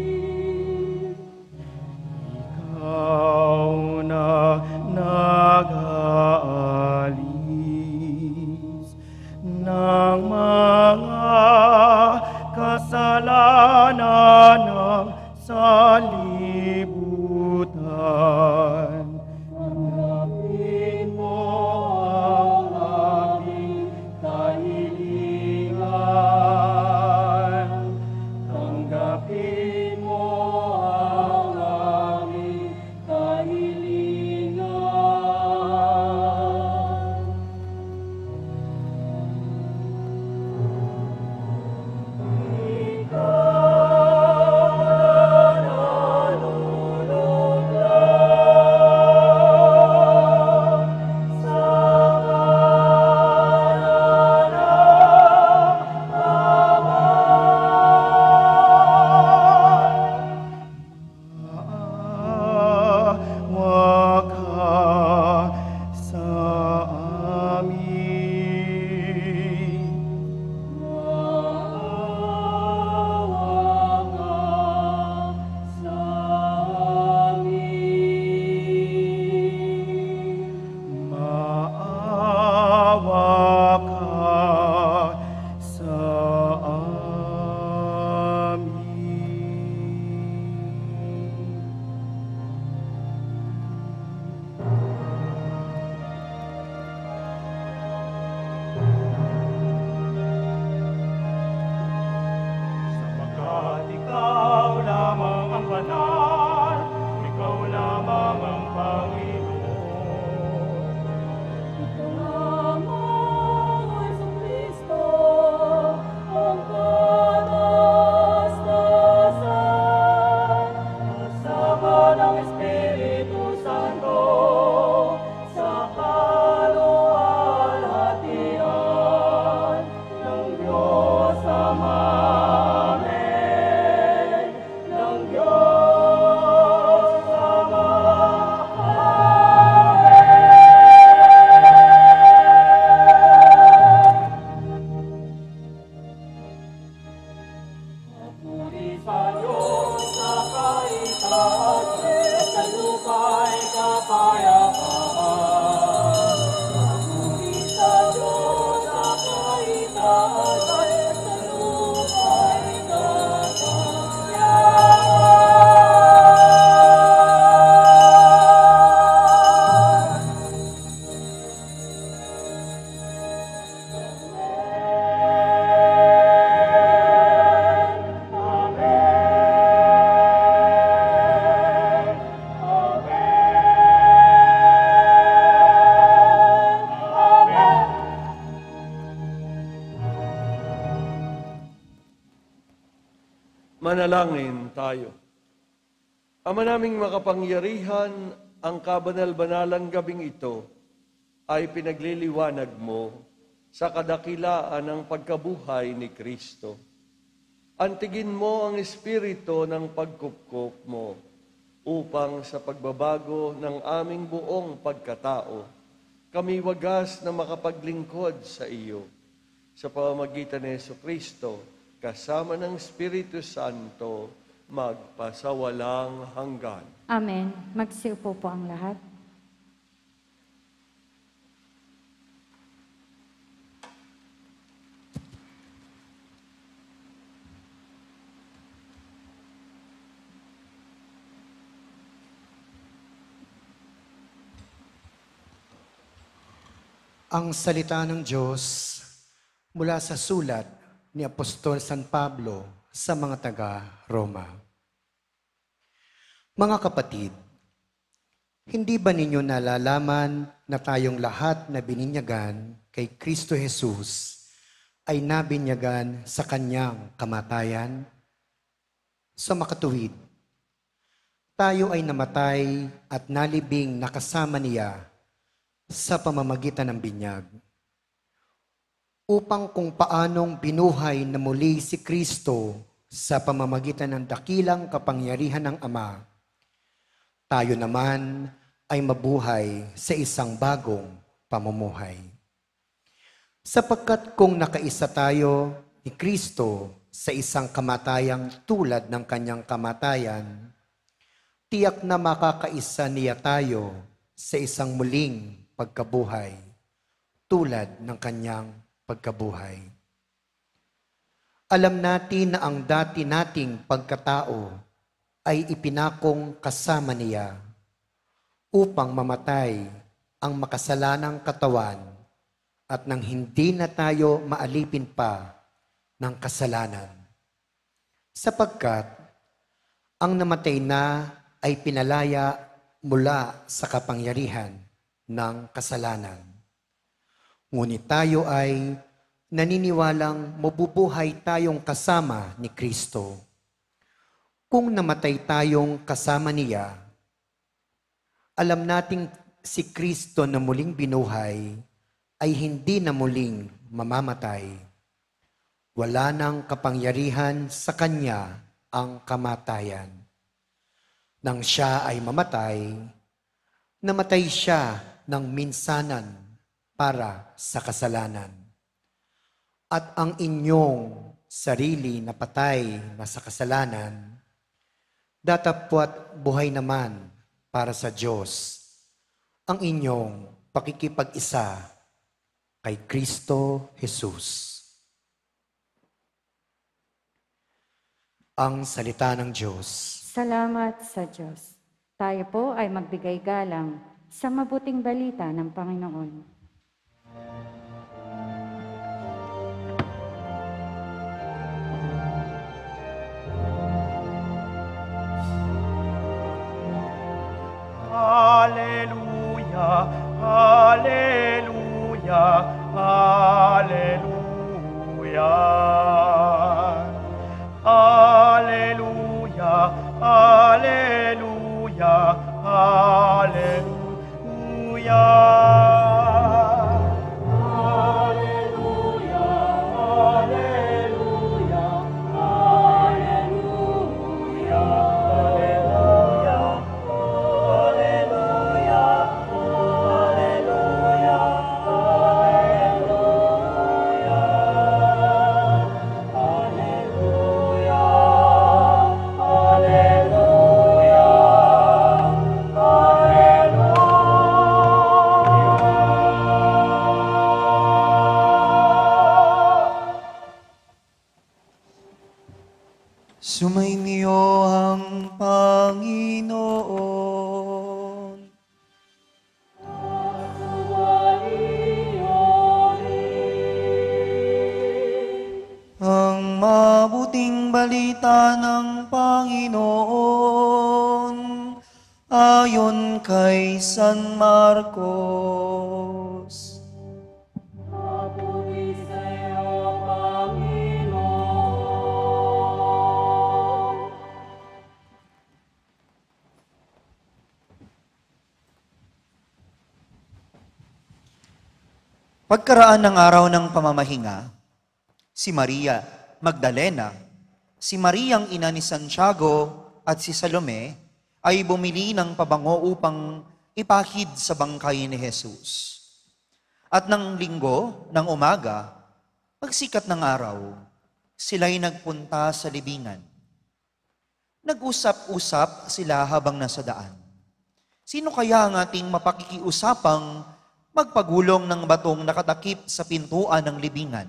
Speaker 8: amin. Ikaw na nag
Speaker 4: Manalangin tayo. Ama naming makapangyarihan, ang kabanal-banalang gabing ito ay pinagliliwanag mo sa kadakilaan ng pagkabuhay ni Kristo. Antigin mo ang espiritu ng pagkupkop mo upang sa pagbabago ng aming buong pagkatao, kami wagas na makapaglingkod sa iyo. Sa pamamagitan ni Jesucristo, kasama ng Espiritu Santo, magpasawalang hanggan.
Speaker 1: Amen. Magsiupo po ang lahat.
Speaker 9: Ang salita ng Diyos mula sa sulat ni Apostol San Pablo sa mga taga-Roma. Mga kapatid, hindi ba ninyo nalalaman na tayong lahat na bininyagan kay Kristo Jesus ay nabinyagan sa kanyang kamatayan? Sa makatuwid, tayo ay namatay at nalibing nakasama niya sa pamamagitan ng binyag, upang kung paanong binuhay na muli si Kristo sa pamamagitan ng dakilang kapangyarihan ng Ama, tayo naman ay mabuhay sa isang bagong pamumuhay. Sapagkat kung nakaisa tayo ni Kristo sa isang kamatayang tulad ng kanyang kamatayan, tiyak na makakaisa niya tayo sa isang muling pagkabuhay, tulad ng kanyang pagkabuhay. Alam natin na ang dati nating pagkatao ay ipinakong kasama niya upang mamatay ang makasalanang katawan at nang hindi na tayo maalipin pa ng kasalanan. Sapagkat ang namatay na ay pinalaya mula sa kapangyarihan ng kasalanan. Ngunit tayo ay naniniwalang mabubuhay tayong kasama ni Kristo. Kung namatay tayong kasama niya, alam nating si Kristo na muling binuhay ay hindi na muling mamamatay. Wala nang kapangyarihan sa kanya ang kamatayan. Nang siya ay mamatay, namatay siya ng minsanan para sa kasalanan. At ang inyong sarili na patay na sa kasalanan, datapwat buhay naman para sa Diyos ang inyong pakikipag-isa kay Kristo Jesus. Ang salita ng Diyos.
Speaker 1: Salamat sa Diyos. Tayo po ay magbigay galang sa mabuting balita ng Panginoon.
Speaker 3: Hallelujah, hallelujah, hallelujah. Hallelujah, hallelujah, hallelujah.
Speaker 2: Sumainyo ang Panginoon. Ang mabuting balita ng Panginoon ayon kay San Marcos.
Speaker 8: Mabuti sa iyo, Panginoon.
Speaker 2: Pagkaraan ng araw ng pamamahinga, si Maria Magdalena, si Mariang ina ni Santiago at si Salome ay bumili ng pabango upang ipahid sa bangkay ni Jesus. At ng linggo ng umaga, pagsikat ng araw, sila'y nagpunta sa libingan. Nag-usap-usap sila habang nasa daan. Sino kaya ang ating mapakikiusapang magpagulong ng batong nakatakip sa pintuan ng libingan?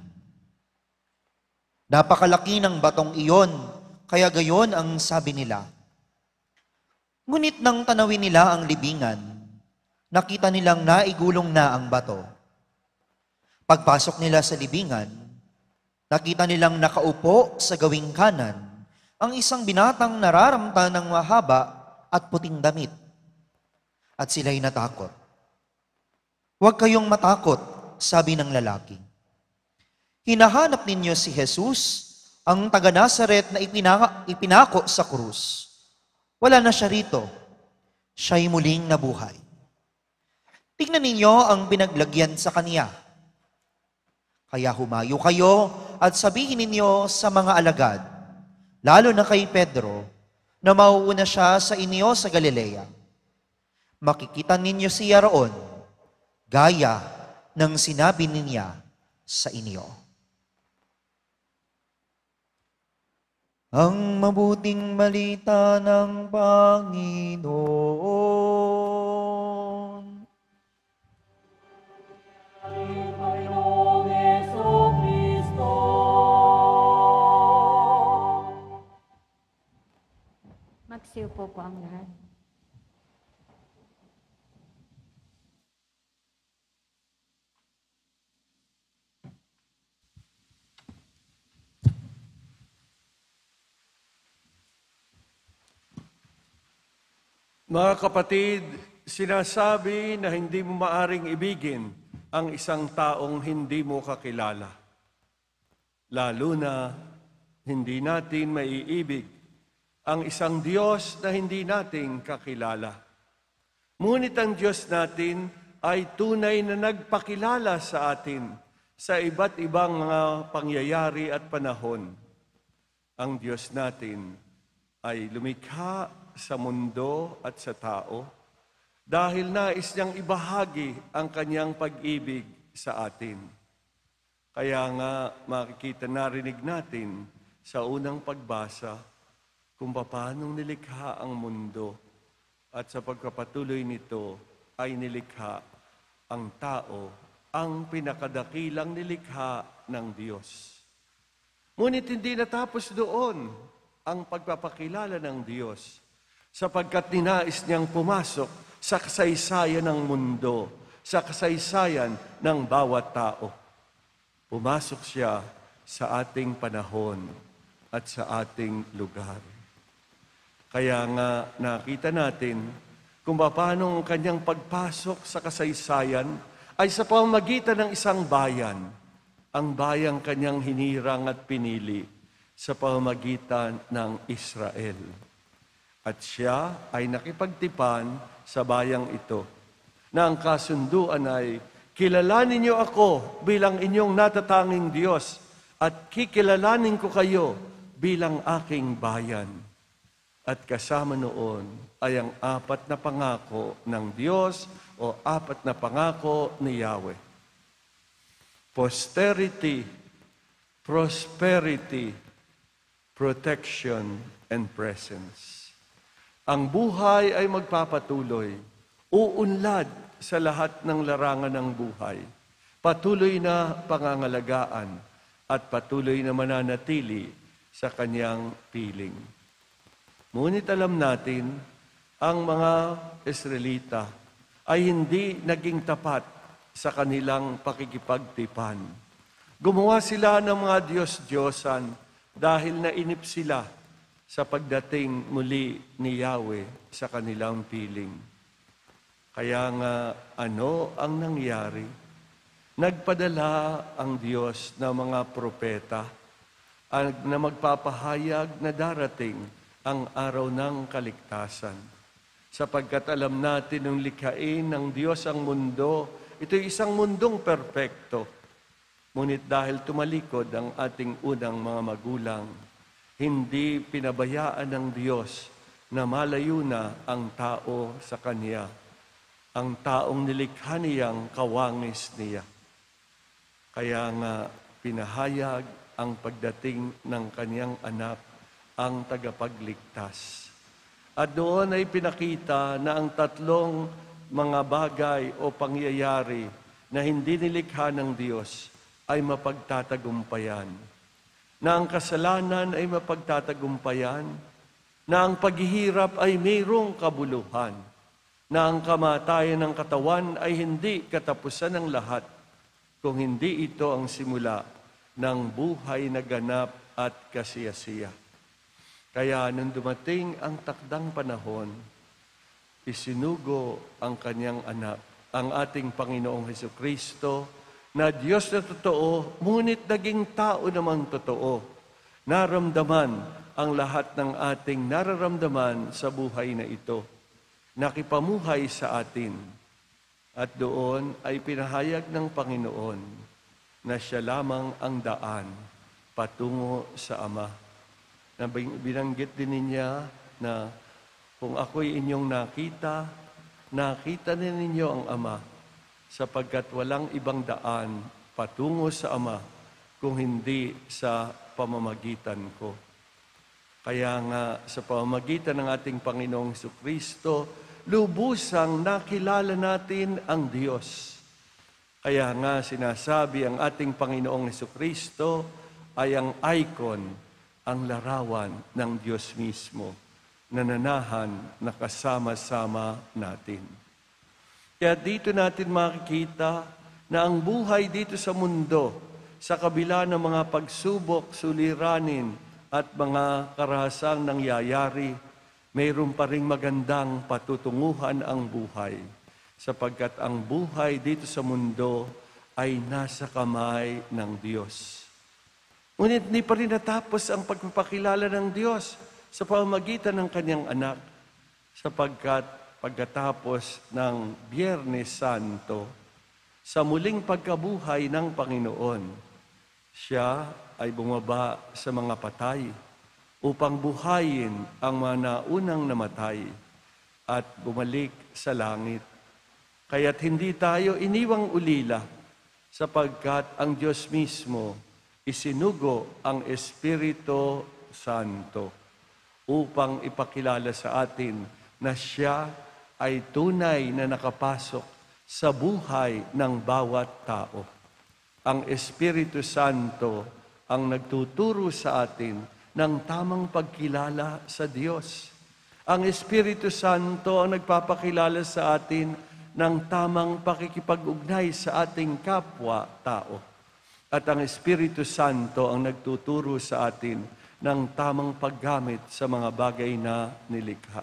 Speaker 2: Napakalaki ng batong iyon, kaya gayon ang sabi nila. Ngunit nang tanawin nila ang libingan, nakita nilang naigulong na ang bato. Pagpasok nila sa libingan, nakita nilang nakaupo sa gawing kanan ang isang binatang nararamta ng mahaba at puting damit. At sila'y natakot. Huwag kayong matakot, sabi ng lalaki. Hinahanap ninyo si Jesus, ang taga-Nazaret na ipinaka, ipinako sa krus. Wala na siya rito. Siya'y muling nabuhay. Tingnan ninyo ang pinaglagyan sa kaniya. Kaya humayo kayo at sabihin ninyo sa mga alagad, lalo na kay Pedro, na mauuna siya sa inyo sa Galilea. Makikita ninyo siya roon, gaya ng sinabi niya sa inyo. Ang mabuting balita ng Panginoon.
Speaker 8: Panginoong Jesucristo.
Speaker 1: Magsiupo po ang lahat.
Speaker 4: Mga kapatid, sinasabi na hindi mo maaring ibigin ang isang taong hindi mo kakilala. Lalo na hindi natin maiibig ang isang Diyos na hindi natin kakilala. Ngunit ang Diyos natin ay tunay na nagpakilala sa atin sa iba't ibang mga pangyayari at panahon. Ang Diyos natin ay lumikha sa mundo at sa tao dahil nais niyang ibahagi ang kanyang pag-ibig sa atin. Kaya nga makikita narinig natin sa unang pagbasa kung paano nilikha ang mundo at sa pagkapatuloy nito ay nilikha ang tao, ang pinakadakilang nilikha ng Diyos. Ngunit hindi natapos doon ang pagpapakilala ng Diyos, sapagkat ninais niyang pumasok sa kasaysayan ng mundo, sa kasaysayan ng bawat tao. Pumasok siya sa ating panahon at sa ating lugar. Kaya nga nakita natin kung paano ang kanyang pagpasok sa kasaysayan ay sa pamamagitan ng isang bayan, ang bayang kanyang hinirang at pinili sa pamamagitan ng Israel. At siya ay nakipagtipan sa bayang ito, na ang kasunduan ay, kilalanin niyo ako bilang inyong natatanging Diyos at kikilalanin ko kayo bilang aking bayan. At kasama noon ay ang apat na pangako ng Diyos o apat na pangako ni Yahweh. Posterity, prosperity, protection, and presence. Ang buhay ay magpapatuloy, uunlad sa lahat ng larangan ng buhay, patuloy na pangangalagaan at patuloy na mananatili sa kanyang piling. Ngunit alam natin, ang mga Israelita ay hindi naging tapat sa kanilang pakikipagtipan. Gumawa sila ng mga Diyos-Diyosan dahil nainip sila sa pagdating muli ni Yahweh sa kanilang piling. Kaya nga, ano ang nangyari? Nagpadala ang Diyos ng mga propeta na magpapahayag na darating ang araw ng kaligtasan. Sapagkat alam natin nung likhain ng Diyos ang mundo, Ito'y isang mundong perpekto. Ngunit dahil tumalikod ang ating unang mga magulang, hindi pinabayaan ng Diyos na malayo na ang tao sa Kanya, ang taong nilikha niyang kawangis niya. Kaya nga pinahayag ang pagdating ng Kanyang anak, ang tagapagligtas. At doon ay pinakita na ang tatlong mga bagay o pangyayari na hindi nilikha ng Diyos ay mapagtatagumpayan. Na ang kasalanan ay mapagtatagumpayan, na ang paghihirap ay mayroong kabuluhan, na ang kamatayan ng katawan ay hindi katapusan ng lahat, kung hindi ito ang simula ng buhay na ganap at kasiyasiya. Kaya nung dumating ang takdang panahon, isinugo ang Kanyang anak, ang ating Panginoong Hesukristo, na Diyos na totoo, ngunit naging tao namang totoo. Naramdaman ang lahat ng ating nararamdaman sa buhay na ito. Nakipamuhay sa atin. At doon ay pinahayag ng Panginoon na siya lamang ang daan patungo sa Ama. Na binanggit din niya na kung ako'y inyong nakita, nakita na ninyo ang Ama, sapagkat walang ibang daan patungo sa Ama kung hindi sa pamamagitan ko. Kaya nga sa pamamagitan ng ating Panginoong Hesukristo, lubusang nakilala natin ang Diyos. Kaya nga sinasabi ang ating Panginoong Hesukristo ay ang icon, ang larawan ng Diyos mismo, nananahan na kasama-sama natin. Kaya dito natin makikita na ang buhay dito sa mundo, sa kabila ng mga pagsubok, suliranin, at mga karahasang nangyayari, mayroon pa ring magandang patutunguhan ang buhay, sapagkat ang buhay dito sa mundo ay nasa kamay ng Diyos. Ngunit hindi pa rin natapos ang pagpapakilala ng Diyos sa pamamagitan ng Kanyang anak, sapagkat pagkatapos ng Biyernes Santo, sa muling pagkabuhay ng Panginoon, siya ay bumaba sa mga patay upang buhayin ang mga naunang namatay at bumalik sa langit. Kaya't hindi tayo iniwang ulila, sapagkat ang Diyos mismo isinugo ang Espiritu Santo upang ipakilala sa atin na siya ay tunay na nakapasok sa buhay ng bawat tao. Ang Espiritu Santo ang nagtuturo sa atin ng tamang pagkilala sa Diyos. Ang Espiritu Santo ang nagpapakilala sa atin ng tamang pakikipag-ugnay sa ating kapwa-tao. At ang Espiritu Santo ang nagtuturo sa atin ng tamang paggamit sa mga bagay na nilikha.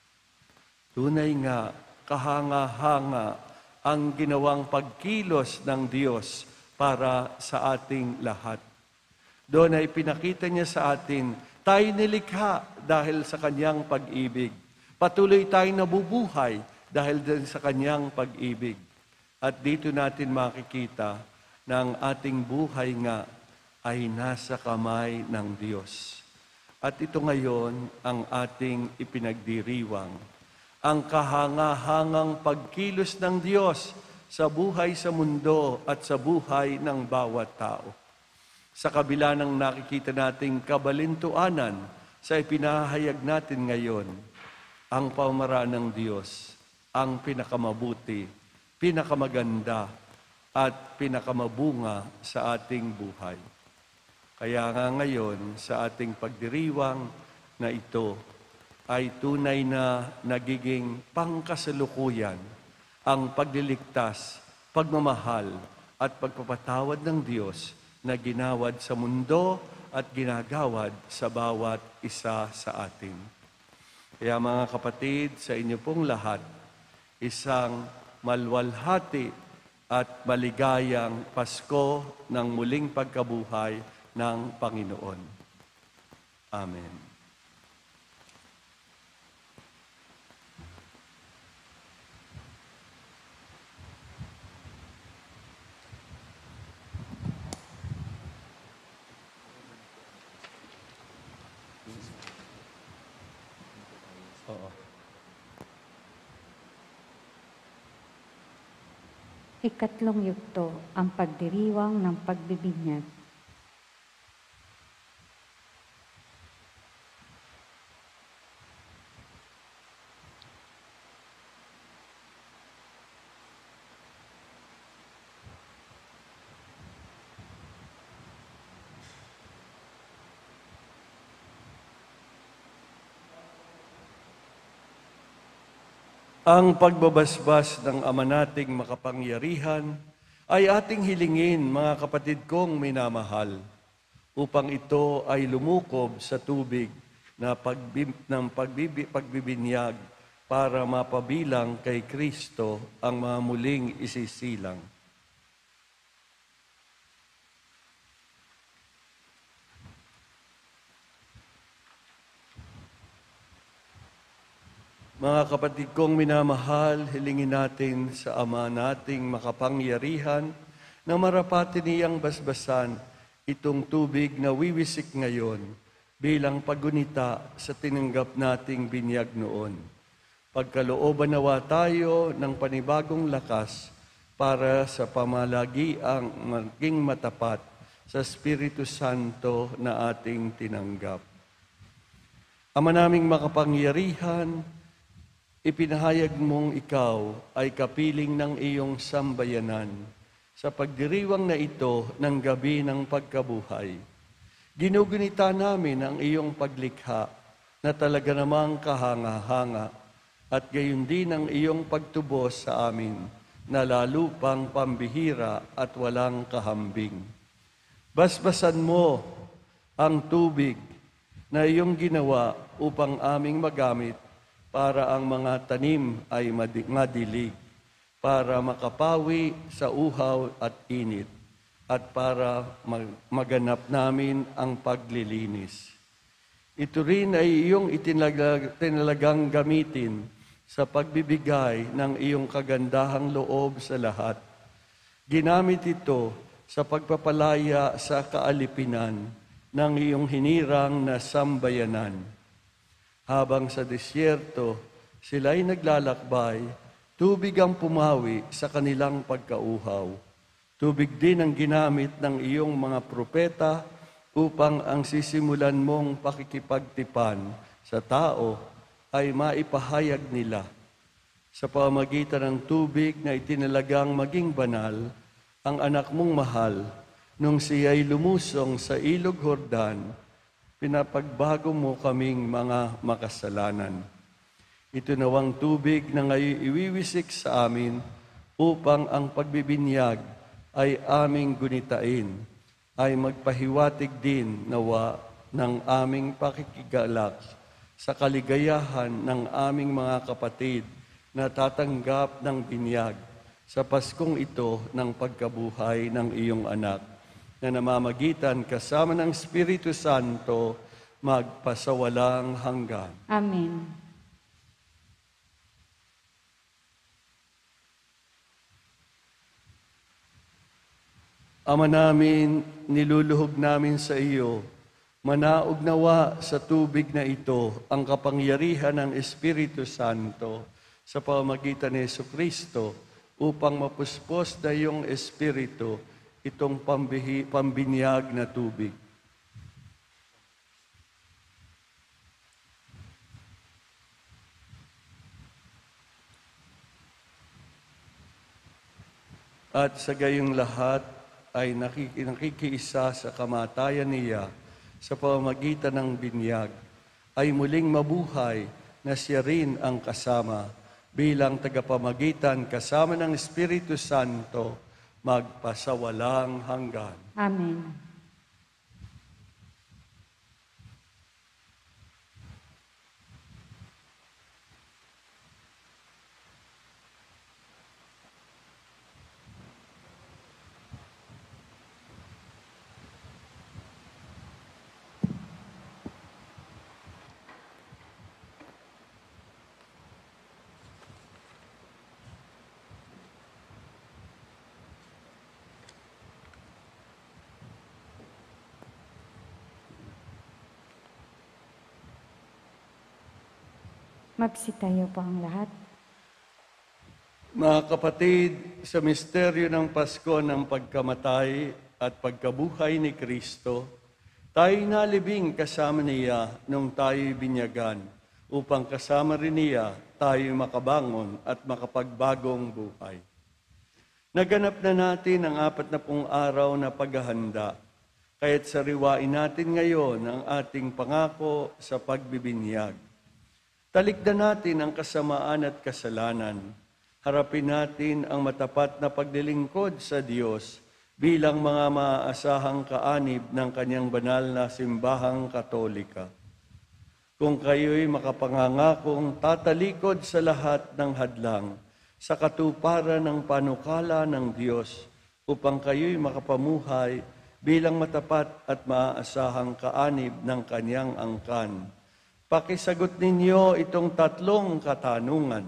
Speaker 4: Tunay nga, kahanga-hanga ang ginawang pagkilos ng Diyos para sa ating lahat. Doon ay pinakita niya sa atin, tayo nilikha dahil sa Kanyang pag-ibig. Patuloy tayong nabubuhay dahil din sa Kanyang pag-ibig. At dito natin makikita na ang ating buhay nga ay nasa kamay ng Diyos. At ito ngayon ang ating ipinagdiriwang. Ang kahanga-hangang pagkilos ng Diyos sa buhay sa mundo at sa buhay ng bawat tao. Sa kabila ng nakikita nating kabalintuanan sa ipinahayag natin ngayon, ang pamamaraan ng Diyos ang pinakamabuti, pinakamaganda, at pinakamabunga sa ating buhay. Kaya nga ngayon, sa ating pagdiriwang na ito, ay tunay na nagiging pangkasalukuyan ang pagliligtas, pagmamahal, at pagpapatawad ng Diyos na ginawad sa mundo at ginagawad sa bawat isa sa atin. Kaya mga kapatid, sa inyo pong lahat, isang malwalhati at maligayang Pasko ng muling pagkabuhay ng Panginoon. Amen.
Speaker 1: Ikatlong yugto, ang pagdiriwang ng pagbibinyag.
Speaker 4: Ang pagbabasbas ng Ama nating makapangyarihan ay ating hilingin, mga kapatid kong minamahal, upang ito ay lumukob sa tubig na pagbib, ng pagbibi, pagbibinyag para mapabilang kay Kristo ang mga muling isisilang. Mga kapatid kong minamahal, hilingin natin sa Ama nating makapangyarihan na marapati niyang basbasan itong tubig na wiwisik ngayon bilang paggunita sa tinanggap nating binyag noon. Pagkalooban nawa tayo ng panibagong lakas para sa pamalagiang maging matapat sa Espiritu Santo na ating tinanggap. Ama naming makapangyarihan, ipinahayag mong ikaw ay kapiling ng iyong sambayanan sa pagdiriwang na ito ng gabi ng pagkabuhay. Ginugunita namin ang iyong paglikha na talaga namang kahanga-hanga at gayon din ang iyong pagtubos sa amin na lalo pang pambihira at walang kahambing. Basbasan mo ang tubig na iyong ginawa upang aming magamit para ang mga tanim ay madilig, para makapawi sa uhaw at init, at para maganap namin ang paglilinis. Ito rin ay iyong itinalagang gamitin sa pagbibigay ng iyong kagandahang loob sa lahat. Ginamit ito sa pagpapalaya sa kaalipinan ng iyong hinirang na sambayanan. Habang sa disyerto, sila'y naglalakbay, tubig ang pumawi sa kanilang pagkauhaw. Tubig din ang ginamit ng iyong mga propeta upang ang sisimulan mong pakikipagtipan sa tao ay maipahayag nila. Sa pamamagitan ng tubig na itinalagang maging banal, ang anak mong mahal, nung siya'y lumusong sa ilog Jordan, pinapagbago mo kaming mga makasalanan. Ito nawang tubig na ngayon iwiwisik sa amin upang ang pagbibinyag ay aming gunitain, ay magpahiwatig din nawa ng aming pakikigalak sa kaligayahan ng aming mga kapatid na tatanggap ng binyag sa Paskong ito ng pagkabuhay ng iyong anak, na namamagitan kasama ng Espiritu Santo magpasawalang hanggan.
Speaker 1: Amen.
Speaker 4: Ama namin, niluluhog namin sa iyo, manaog nawa sa tubig na ito ang kapangyarihan ng Espiritu Santo sa pamamagitan ni Jesucristo upang mapuspos na iyong Espiritu itong pambihi, pambinyag na tubig. At sa gayong lahat ay nakikiisa sa kamatayan niya sa pamamagitan ng binyag, ay muling mabuhay na siya rin ang kasama bilang tagapamagitan kasama ng Espiritu Santo magpasawalang hanggan.
Speaker 1: Amen. Magsitayo po ang lahat.
Speaker 4: Mga kapatid, sa misteryo ng Pasko ng pagkamatay at pagkabuhay ni Kristo, tayo nalibing kasama niya nung tayo'y binyagan, upang kasama rin niya tayo makabangon at makapagbagong buhay. Naganap na natin ang apat na pung araw na paghahanda, kaya't sariwain natin ngayon ang ating pangako sa pagbibinyag. Talikdan natin ang kasamaan at kasalanan. Harapin natin ang matapat na paglilingkod sa Diyos bilang mga maaasahang kaanib ng kanyang banal na simbahang katolika. Kung kayo'y makapangangakong tatalikod sa lahat ng hadlang, sa katuparan ng panukala ng Diyos, upang kayo'y makapamuhay bilang matapat at maaasahang kaanib ng kanyang angkan. Pakisagot ninyo itong tatlong katanungan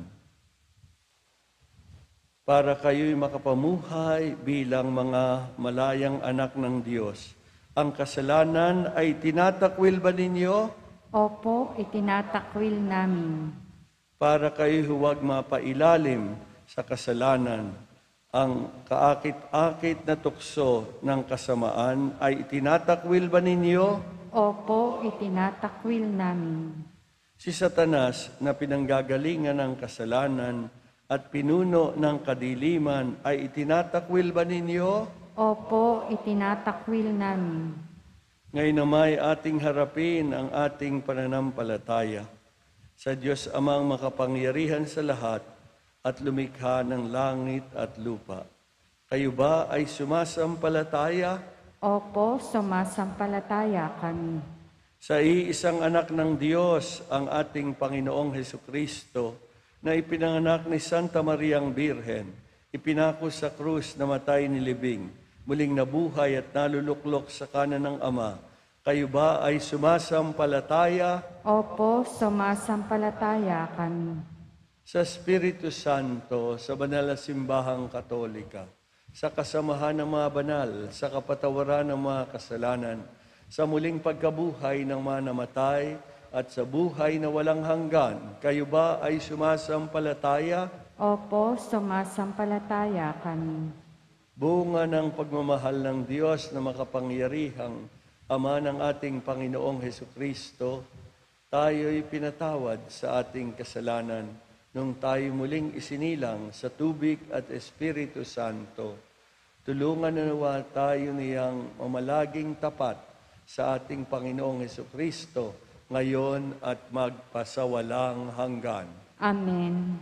Speaker 4: para kayo'y makapamuhay bilang mga malayang anak ng Diyos. Ang kasalanan ay tinatakwil ba ninyo?
Speaker 1: Opo, itinatakwil namin.
Speaker 4: Para kayo'y huwag mapailalim sa kasalanan. Ang kaakit-akit na tukso ng kasamaan ay itinatakwil ba ninyo?
Speaker 1: Opo, itinatakwil namin.
Speaker 4: Si Satanas na pinanggagalingan ng kasalanan at pinuno ng kadiliman ay itinatakwil ba ninyo?
Speaker 1: Opo, itinatakwil namin.
Speaker 4: Ngayon namay ating harapin ang ating pananampalataya sa Diyos Amang makapangyarihan sa lahat at lumikha ng langit at lupa. Kayo ba ay sumasampalataya?
Speaker 1: Opo, sumasampalataya kami.
Speaker 4: Sa iisang anak ng Diyos, ang ating Panginoong Hesukristo, na ipinanganak ni Santa Mariang Birhen, ipinako sa krus na matay ni libing, muling nabuhay at naluluklok sa kanan ng Ama. Kayo ba ay sumasampalataya?
Speaker 1: Opo, sumasampalataya kami.
Speaker 4: Sa Espiritu Santo, sa banal na simbahang katolika, sa kasamahan ng mga banal, sa kapatawaran ng mga kasalanan, sa muling pagkabuhay ng mga namatay, at sa buhay na walang hanggan, kayo ba ay sumasampalataya?
Speaker 1: Opo, sumasampalataya kami.
Speaker 4: Bunga ng pagmamahal ng Diyos na makapangyarihang Ama ng ating Panginoong Hesukristo, tayo'y pinatawad sa ating kasalanan nung tayo muling isinilang sa tubig at Espiritu Santo. Tulungan na nawa tayo niyang mamalaging tapat sa ating Panginoong Hesukristo, ngayon at magpasawalang hanggan.
Speaker 1: Amen.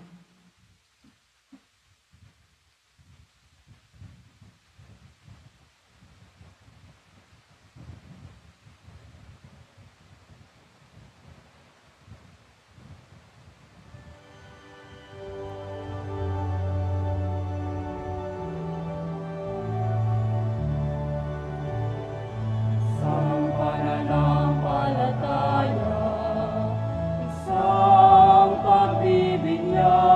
Speaker 8: Isang pananampalataya, isang pagbibinyag.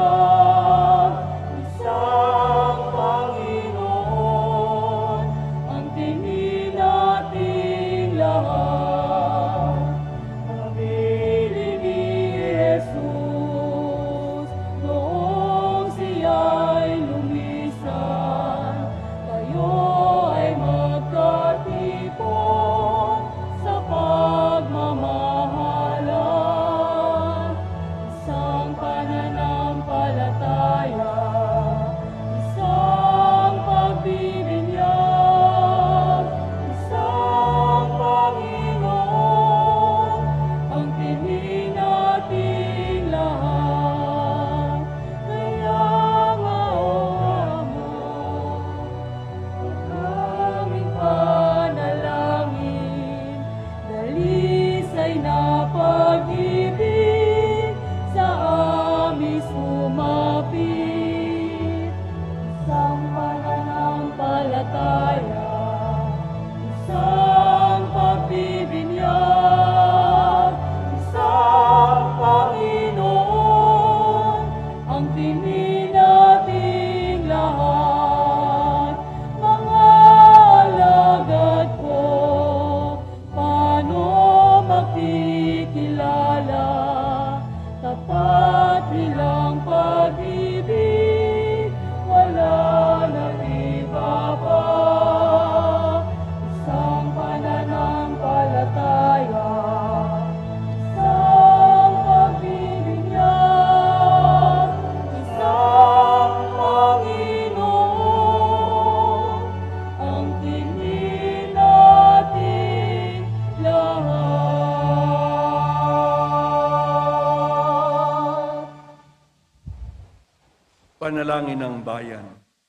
Speaker 4: Panalangin ng bayan.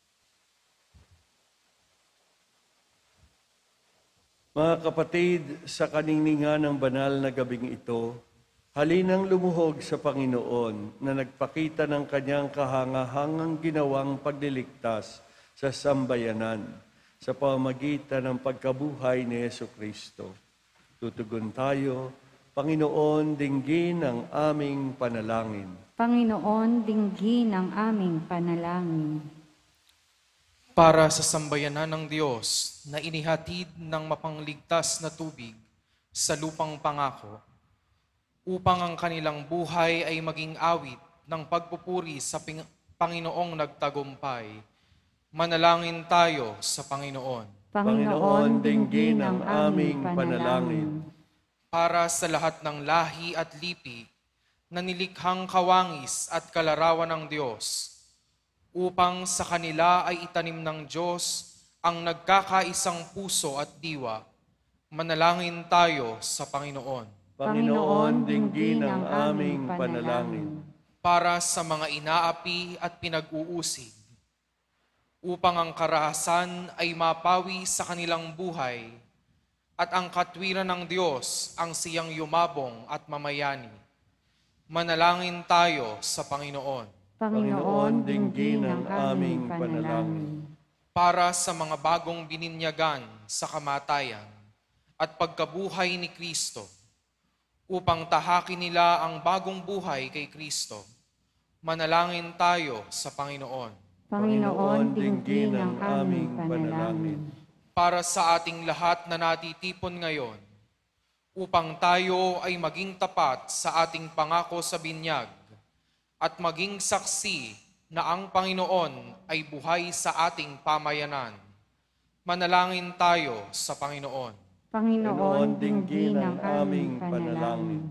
Speaker 4: Mga kapatid, sa kaninningan ng banal na gabing ito, halinang lumuhog sa Panginoon na nagpakita ng kanyang kahangahangang ginawang pagliligtas sa sambayanan sa pamamagitan ng pagkabuhay ni Jesucristo. Tutugon tayo, Panginoon, dinggin ang aming panalangin.
Speaker 1: Panginoon, dinggin ang aming panalangin.
Speaker 7: Para sa sambayanan ng Diyos na inihatid ng mapangligtas na tubig sa lupang pangako, upang ang kanilang buhay ay maging awit ng pagpupuri sa ping- Panginoong nagtagumpay, manalangin tayo sa Panginoon.
Speaker 1: Panginoon, dinggin ang aming panalangin.
Speaker 7: Para sa lahat ng lahi at lipi na nilikhang kawangis at kalarawan ng Diyos, upang sa kanila ay itanim ng Diyos ang nagkakaisang puso at diwa, manalangin tayo sa Panginoon.
Speaker 4: Panginoon, dinggin ang aming panalangin.
Speaker 7: Para sa mga inaapi at pinag-uusig, upang ang karahasan ay mapawi sa kanilang buhay, at ang katwiran ng Diyos ang siyang yumabong at mamayani. Manalangin tayo sa Panginoon.
Speaker 1: Panginoon, dinggin ang aming panalangin.
Speaker 7: Para sa mga bagong bininyagan sa kamatayan at pagkabuhay ni Kristo, upang tahakin nila ang bagong buhay kay Kristo, manalangin tayo sa Panginoon.
Speaker 1: Panginoon, dinggin ang aming panalangin.
Speaker 7: Para sa ating lahat na natitipon ngayon, upang tayo ay maging tapat sa ating pangako sa binyag at maging saksi na ang Panginoon ay buhay sa ating pamayanan. Manalangin tayo sa Panginoon.
Speaker 1: Panginoon, dinggin ang aming panalangin.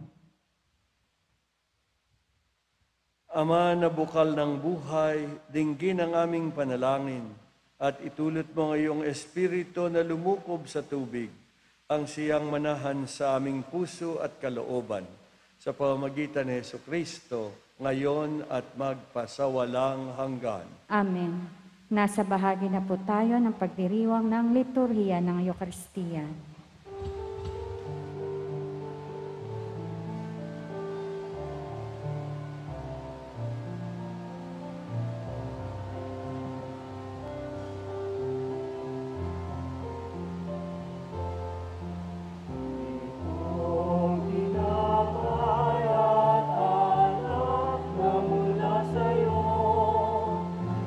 Speaker 4: Ama na bukal ng buhay, dinggin ang aming panalangin at itulot mo ngayong Espiritu na lumukob sa tubig ang siyang manahan sa aming puso at kalooban sa pamamagitan ni Jesucristo, ngayon at magpasawalang hanggan.
Speaker 1: Amen. Nasa bahagi na po tayo ng pagdiriwang ng liturhiya ng Eucharistia.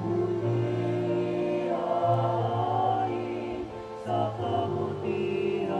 Speaker 3: Sa kabutihan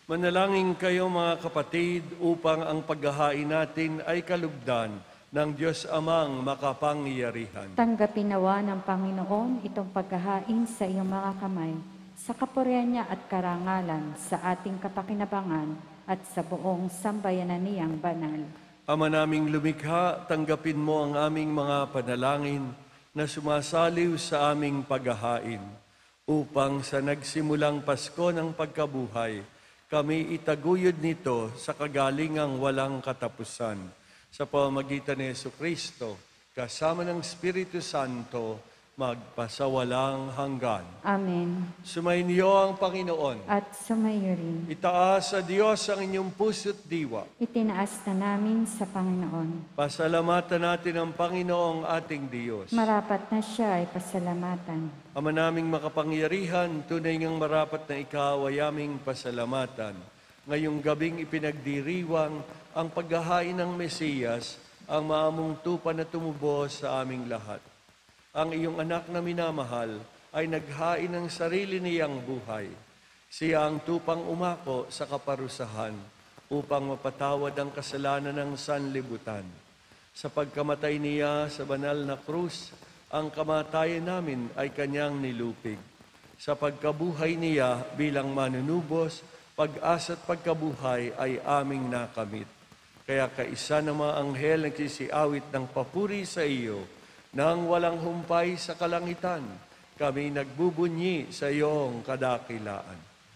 Speaker 4: Manalangin kayo mga kapatid upang ang paghahain natin ay kalugdan ng Diyos Amang makapangyarihan.
Speaker 1: Tanggapin nawa ng Panginoon itong paghahain sa iyong mga kamay, sa kapurihan niya at karangalan, sa ating kapakinabangan at sa buong sambayanan niyang banal.
Speaker 4: Ama naming lumikha, tanggapin mo ang aming mga panalangin na sumasaliw sa aming paghahain, upang sa nagsimulang Pasko ng pagkabuhay, kami itaguyod nito sa kagalingang walang katapusan. Sa pamamagitan ni Jesucristo, kasama ng Espiritu Santo, magpasawalang hanggan.
Speaker 1: Amen.
Speaker 4: Sumainyo ang Panginoon.
Speaker 1: At sumayo rin.
Speaker 4: Itaas sa Diyos ang inyong puso't diwa.
Speaker 1: Itinaas na namin sa Panginoon.
Speaker 4: Pasalamatan natin ang Panginoong ating Diyos.
Speaker 1: Marapat na siya ay pasalamatan.
Speaker 4: Ama naming makapangyarihan, tunay ngang marapat na ikaw ay aming pasalamatan. Ngayong gabing ipinagdiriwang ang paghahain ng Mesiyas, ang maamong tupa na tumubos sa aming lahat. Ang iyong anak na minamahal ay naghain ng sarili niyang buhay. Siya ang tupang umako sa kaparusahan upang mapatawad ang kasalanan ng sanlibutan. Sa pagkamatay niya sa banal na krus, ang kamatayan namin ay kanyang nilupig. Sa pagkabuhay niya bilang manunubos, pag-asa at pagkabuhay ay aming nakamit. Kaya kaisa ng mga anghel nagsisiawit ng papuri sa iyo, nang walang humpay sa kalangitan, kami nagbubunyi sa iyong kadakilaan.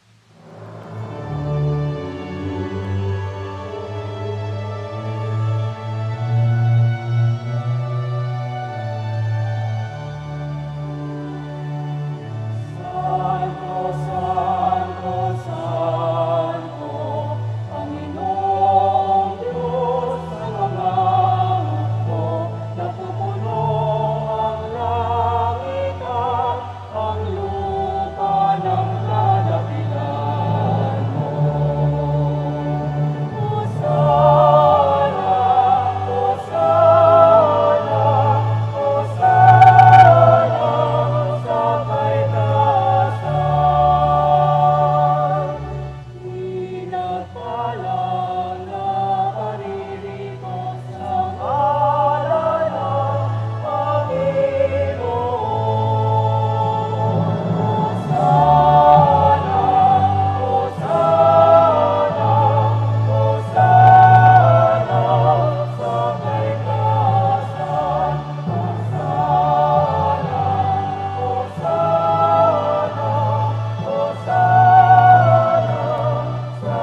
Speaker 3: Santo, Santo, Santo, Panginoong Diyos ng mga hukbo, napupuno ang langit at ang lupa ng kadakilan mo. Hosana, Hosana, Hosana sa kaitaasan. Pinagpalang na paririto sa ngalan ng Panginoon. Hosana, Hosana, Hosana sa kaitaasan. Hosana, Hosana, Hosana sa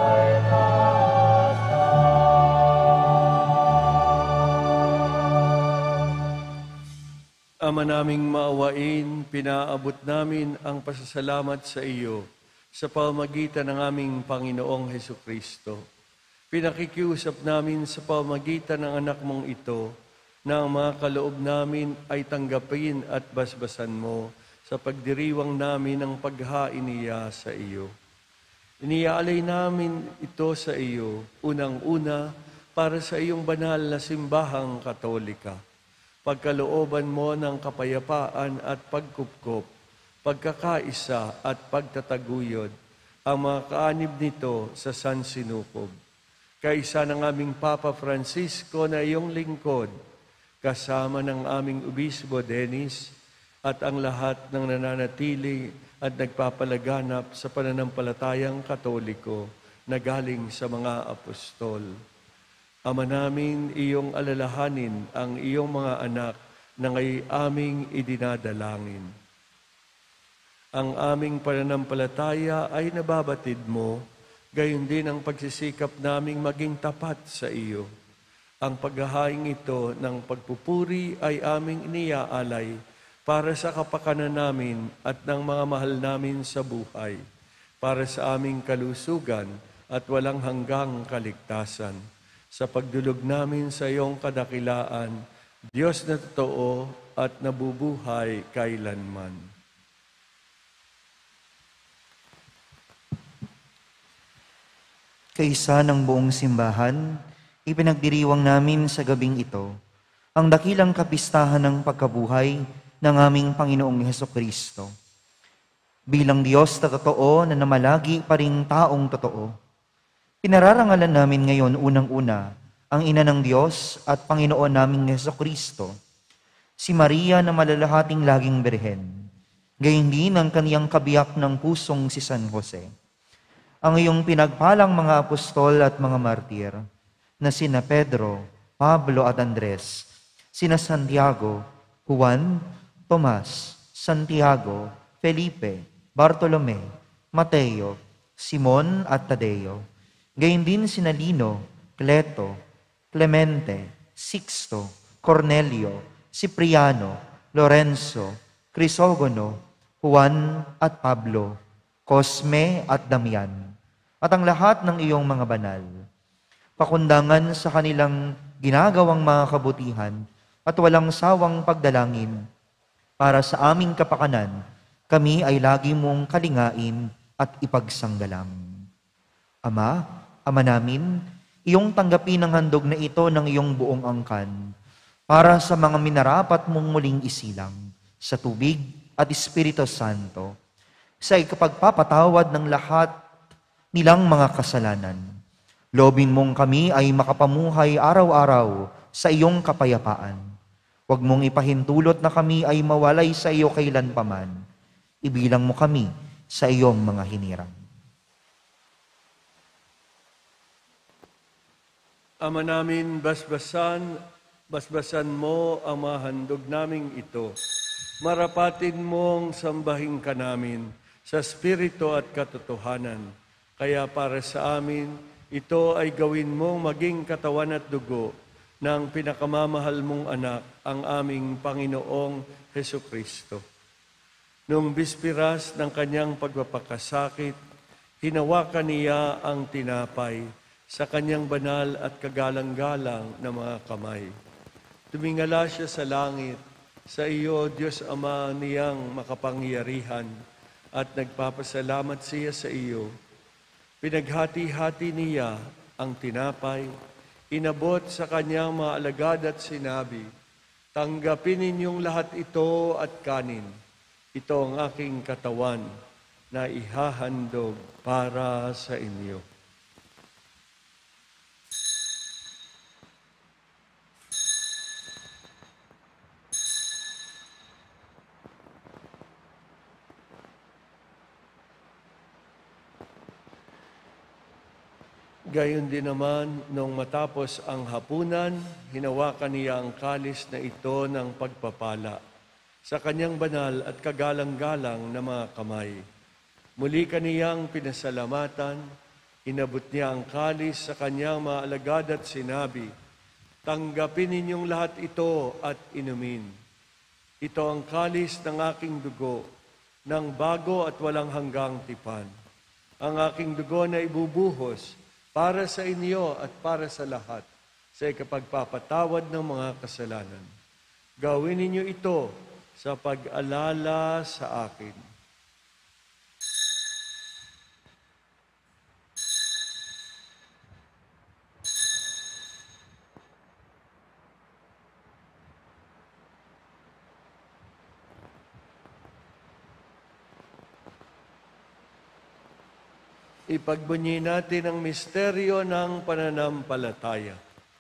Speaker 3: kaitaasan.
Speaker 4: Ama naming maawain, pinaabot namin ang pasasalamat sa iyo sa pamamagitan ng aming Panginoong Hesukristo. Pinakikiusap namin sa pamamagitan ng anak mong ito na ang mga kaloob namin ay tanggapin at basbasan mo sa pagdiriwang namin ng paghain niya sa iyo. Iniaalay namin ito sa iyo, unang-una, para sa iyong banal na simbahang katolika. Pagkalooban mo ng kapayapaan at pagkupkop, pagkakaisa at pagtataguyod, ang mga kaanib nito sa San Sinukob. Kaisa ng aming Papa Francisco na iyong lingkod, kasama ng aming Obispo Dennis, at ang lahat ng nananatili at nagpapalaganap sa pananampalatayang Katoliko na galing sa mga apostol. Ama namin, iyong alalahanin ang iyong mga anak na ngay aming idinadalangin. Ang aming pananampalataya ay nababatid mo, gayon din ang pagsisikap naming maging tapat sa iyo. Ang paghahaing ito ng pagpupuri ay aming iniaalay para sa kapakanan namin at ng mga mahal namin sa buhay, para sa aming kalusugan at walang hanggang kaligtasan. Sa pagdulog namin sa iyong kadakilaan, Diyos na totoo at nabubuhay kailanman.
Speaker 2: Kaisa ng buong simbahan, ipinagdiriwang namin sa gabing ito ang dakilang kapistahan ng pagkabuhay ng aming Panginoong Hesukristo. bilang Diyos na totoo na namalagi pa ring taong totoo. Pinararangalan namin ngayon unang-una ang Ina ng Diyos at Panginoon naming Hesukristo, si Maria na malalahating laging birhen, gayon din ang kaniyang kabiyak ng pusong si San Jose. Ang iyong pinagpalang mga apostol at mga martir, na sina Pedro, Pablo at Andres, sina Santiago, Juan, Tomas, Santiago, Felipe, Bartolome, Mateo, Simon at Tadeo, gayon din sina Lino, Cleto, Clemente, Sixto, Cornelio, Cipriano, Lorenzo, Crisogono, Juan at Pablo, Cosme at Damian, at ang lahat ng iyong mga banal. Pakundangan sa kanilang ginagawang mga kabutihan at walang sawang pagdalangin para sa aming kapakanan, kami ay lagi mong kalingain at ipagsanggalang. Ama, Ama namin, iyong tanggapin ang handog na ito ng iyong buong angkan para sa mga minarapat mong muling isilang sa tubig at Espiritu Santo sa ikapagpapatawad ng lahat nilang mga kasalanan. Loobin mong kami ay makapamuhay araw-araw sa iyong kapayapaan. Huwag mong ipahintulot na kami ay mawalay sa iyo kailanpaman. Ibilang mo kami sa iyong mga hinirang.
Speaker 4: Ama namin, basbasan, basbasan mo ang mga handog naming ito. Marapatin mong sambahin ka namin sa spirito at katotohanan. Kaya para sa amin, ito ay gawin mong maging katawan at dugo ng pinakamamahal mong anak, ang aming Panginoong Hesukristo. Nung bispiras ng kanyang pagpapakasakit, hinawakan niya ang tinapay sa kanyang banal at kagalang-galang na mga kamay. Tumingala siya sa langit, sa iyo, Diyos Ama niyang makapangyarihan, at nagpapasalamat siya sa iyo. Pinaghati-hati niya ang tinapay, inabot sa kanyang mga alagad at sinabi, tanggapin ninyong lahat ito at kanin. Ito ang aking katawan na ihahandog para sa inyo. Gayon din naman, nung matapos ang hapunan, hinawakan niya ang kalis na ito ng pagpapala sa kanyang banal at kagalang-galang na mga kamay. Muli kaniyang pinasalamatan, inabot niya ang kalis sa kanyang mga alagad at sinabi, tanggapin ninyong lahat ito at inumin. Ito ang kalis ng aking dugo, ng bago at walang hanggang tipan. Ang aking dugo na ibubuhos para sa inyo at para sa lahat, sa ikapagpapatawad ng mga kasalanan. Gawin ninyo ito sa pag-alala sa akin. Ipagbunyi natin ang misteryo ng pananampalataya.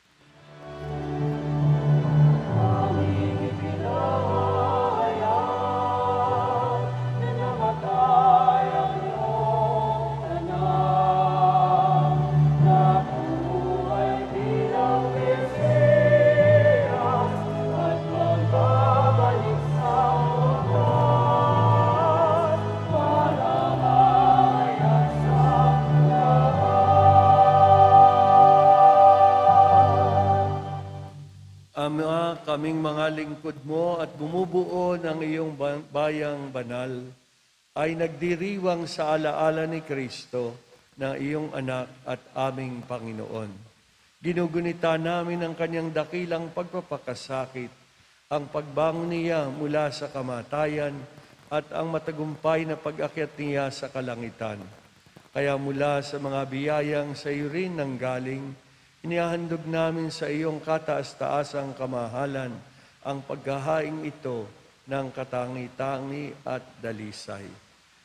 Speaker 4: Ama, kaming mga lingkod mo at bumubuo ng iyong bayang banal, ay nagdiriwang sa alaala ni Kristo na iyong anak at aming Panginoon. Ginugunita namin ang kanyang dakilang pagpapakasakit, ang pagbangon niya mula sa kamatayan at ang matagumpay na pag-akyat niya sa kalangitan. Kaya mula sa mga biyayang sa iyo rin nanggaling, inihahandog namin sa iyong kataas-taasang kamahalan ang paghahaing ito ng katangi-tangi at dalisay.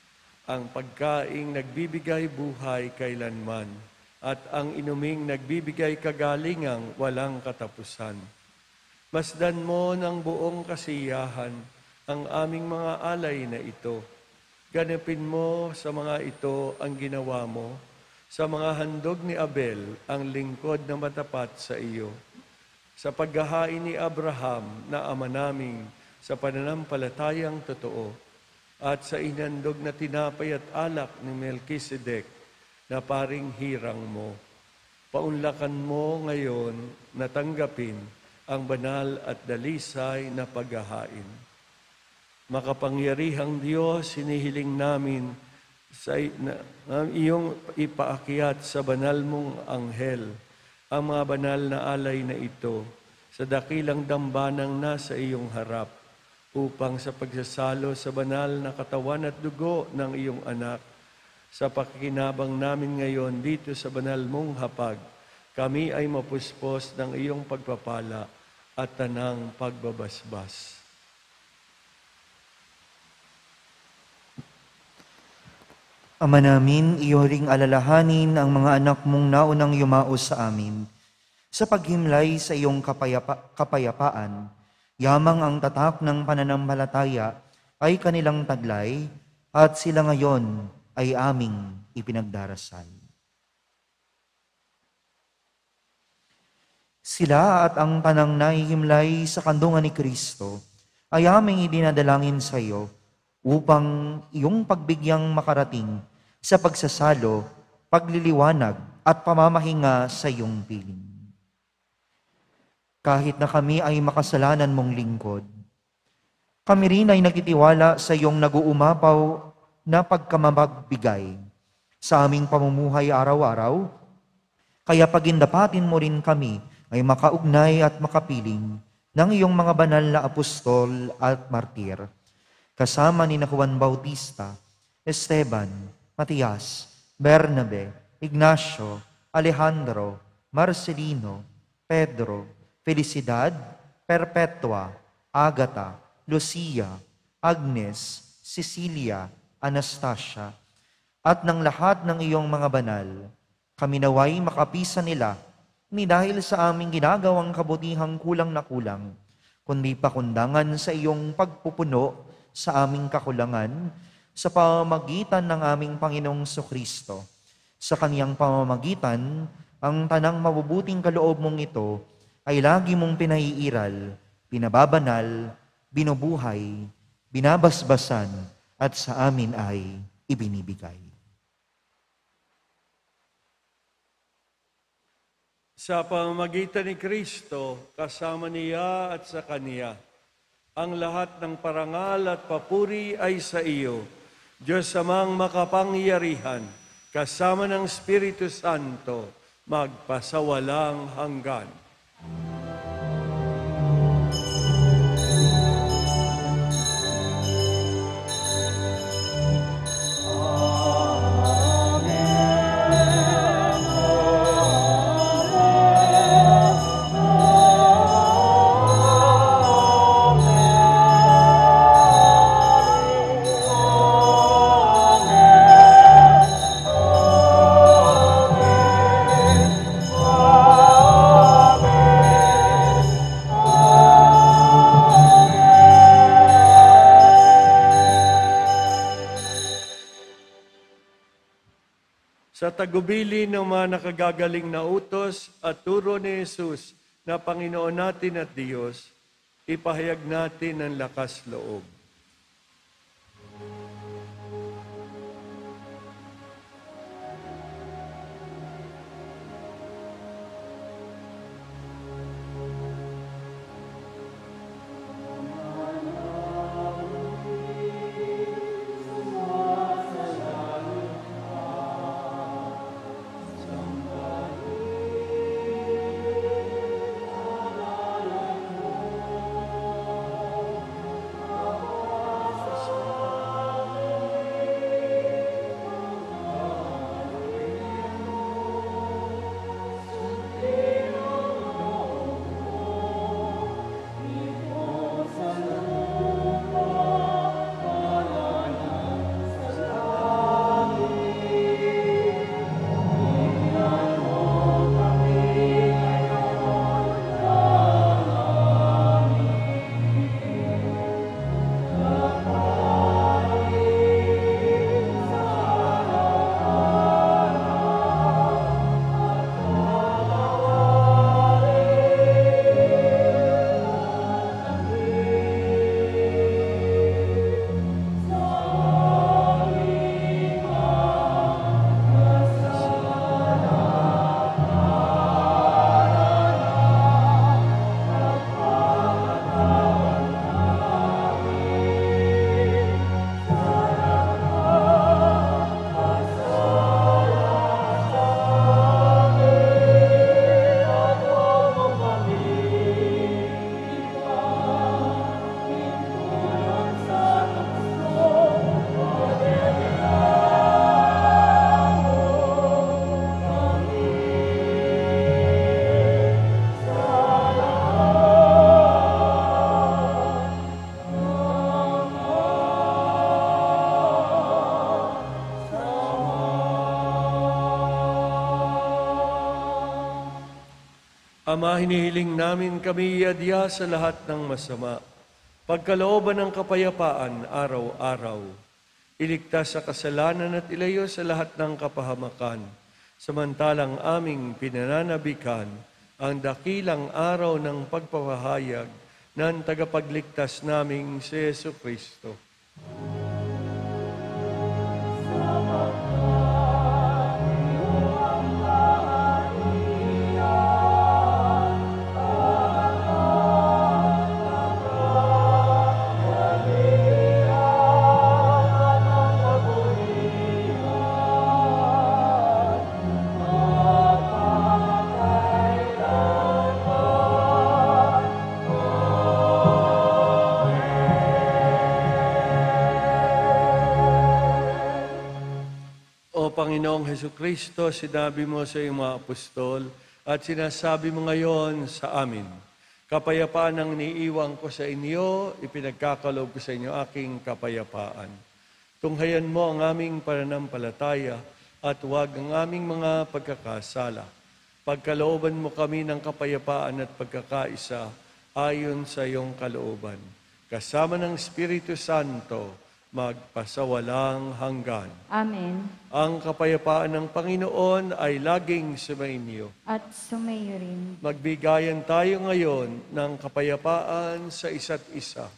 Speaker 4: ang pagkaing nagbibigay buhay kailanman, at ang inuming nagbibigay kagalingang walang katapusan. Masdan mo ng buong kasiyahan ang aming mga alay na ito. Ganapin mo sa mga ito ang ginawa mo, sa mga handog ni Abel, ang lingkod na matapat sa iyo. Sa paghahain ni Abraham na ama naming sa pananampalatayang totoo, at sa inandog na tinapay at alak ni Melchizedek na paring hirang mo. Paunlakan mo ngayon na tanggapin ang banal at dalisay na paghahain. Makapangyarihang Diyos, hinihiling namin sa na, na iyong ipaakyat sa banal mong anghel ang mga banal na alay na ito sa dakilang dambanang nasa iyong harap, upang sa pagsasalo sa banal na katawan at dugo ng iyong anak, sa pakikinabang namin ngayon dito sa banal mong hapag, kami ay mapuspos ng iyong pagpapala at tanang pagbabasbas.
Speaker 2: Ama namin, iyo ring alalahanin ang mga anak mong naunang yumao sa amin. Sa paghimlay sa iyong kapayapa, kapayapaan, yamang ang tatak ng pananampalataya ay kanilang taglay, at sila ngayon ay aming ipinagdarasal. Sila at ang tanang nahihimlay sa kandungan ni Kristo ay aming idinadalangin sa iyo, upang iyong pagbigyang makarating sa pagsasalo, pagliliwanag at pamamahinga sa iyong piling. Kahit na kami ay makasalanan mong lingkod, kami rin ay nagtitiwala sa iyong nag-uumapaw na pagkamagbigay sa aming pamumuhay araw-araw, kaya pagindapatin mo rin kami ay makaugnay at makapiling ng iyong mga banal na apostol at martir, kasama ni Juan Bautista, Esteban, Matias, Bernabe, Ignacio, Alejandro, Marcelino, Pedro, Felicidad, Perpetua, Agata, Lucia, Agnes, Cecilia, Anastasia, at ng lahat ng iyong mga banal, kami naway makapisa nila, ni dahil sa aming ginagawang kabutihang kulang na kulang, kundi pakundangan sa iyong pagpupuno sa aming kakulangan, sa pamamagitan ng aming Panginoong Kristo. Sa kaniyang pamamagitan, ang tanang mabubuting kaloob mong ito ay lagi mong pinaiiral, pinababanal, binubuhay, binabasbasan, at sa amin ay ibinibigay.
Speaker 4: Sa pamamagitan ni Kristo, kasama niya at sa Kaniya, ang lahat ng parangal at papuri ay sa iyo, Diyos amang makapangyarihan, kasama ng Espiritu Santo, magpasawalang hanggan. Sa tagubili ng mga nakagagaling na utos at turo ni Jesus na Panginoon natin at Diyos, ipahayag natin ang lakas loob.
Speaker 8: Amen.
Speaker 4: Ama, hinihiling namin kami iadya sa lahat ng masama. Pagkalooban ng kapayapaan araw-araw. Iligtas sa kasalanan at ilayo sa lahat ng kapahamakan. Samantalang aming pinananabikan ang dakilang araw ng pagpapahayag ng tagapagligtas naming si Yesu Kristo. Panginoong Hesus Kristo, sinabi mo sa iyong mga apostol at sinasabi mo ngayon sa amin, kapayapaan ang niiwang ko sa inyo, ipinagkakaloob ko sa inyo aking kapayapaan. Tunghayan mo ang aming pananampalataya at huwag ang aming mga pagkakasala. Pagkalooban mo kami ng kapayapaan at pagkakaisa ayon sa iyong kalooban. Kasama ng Espiritu Santo, magpasawalang hanggan.
Speaker 1: Amen.
Speaker 4: Ang kapayapaan ng Panginoon ay laging sumainyo.
Speaker 1: At sumayo rin.
Speaker 4: Magbigayan tayo ngayon ng kapayapaan sa isa't isa.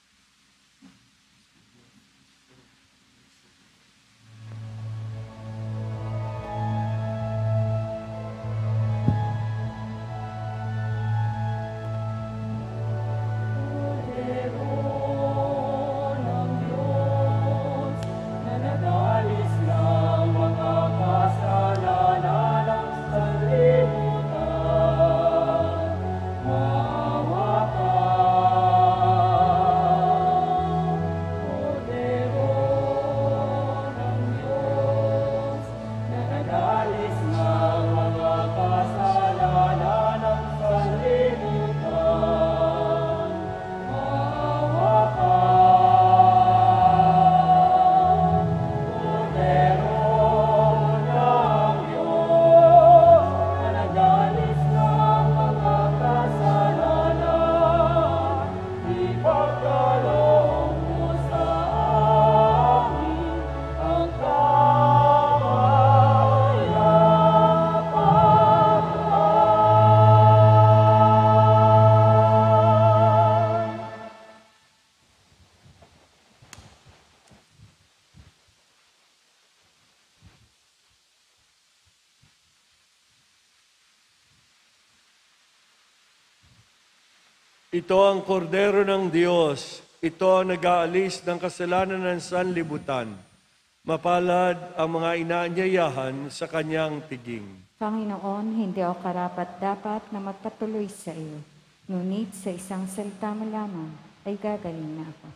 Speaker 4: Ito ang kordero ng Diyos. Ito ang nag-aalis ng kasalanan ng sanlibutan. Mapalad ang mga inaanyayahan sa kanyang piging.
Speaker 1: Panginoon, hindi ako karapat-dapat na magpatuloy sa iyo. Ngunit sa isang salita mo lamang ay gagaling na ako.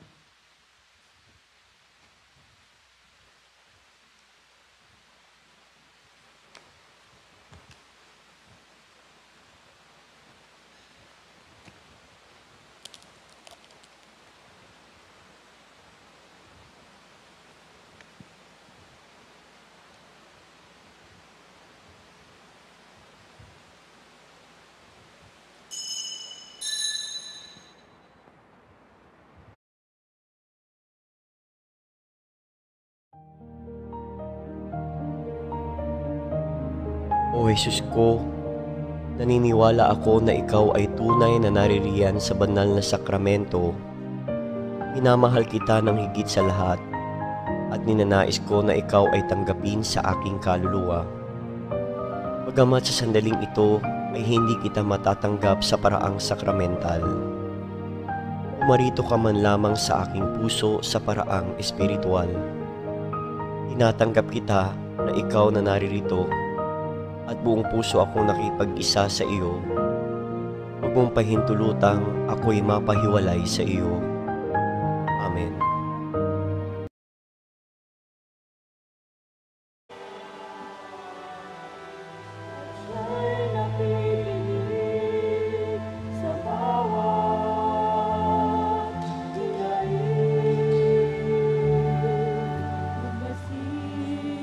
Speaker 10: O Jesus ko, naniniwala ako na ikaw ay tunay na naririyan sa banal na sakramento. Minamahal kita ng higit sa lahat at ninanais ko na ikaw ay tanggapin sa aking kaluluwa. Bagamat sa sandaling ito ay hindi kita matatanggap sa paraang sakramental. Umarito ka man lamang sa aking puso sa paraang espiritual. Tinatanggap kita na ikaw na naririto at buong puso akong nakipag-isa sa iyo. Huwag mong pahintulutang ako'y mapahiwalay sa iyo. Amen.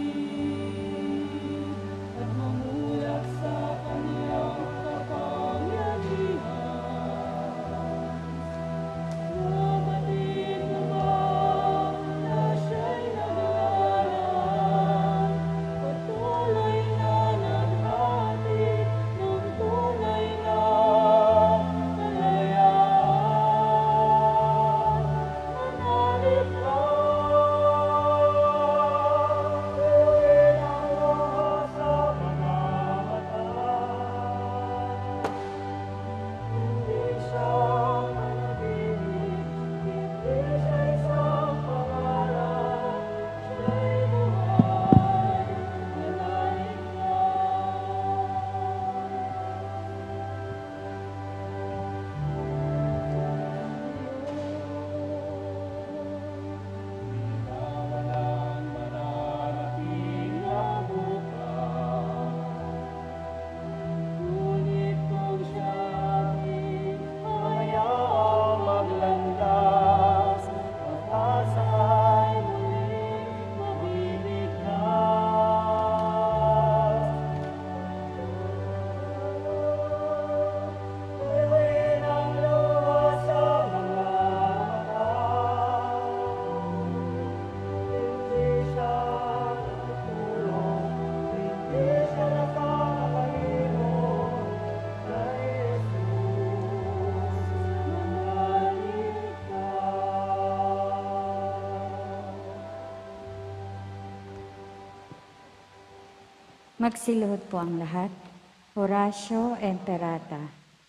Speaker 6: At mamulak sa kanyang kapangyarihan.
Speaker 1: Magsiluhod po ang lahat. Horatio Emperata.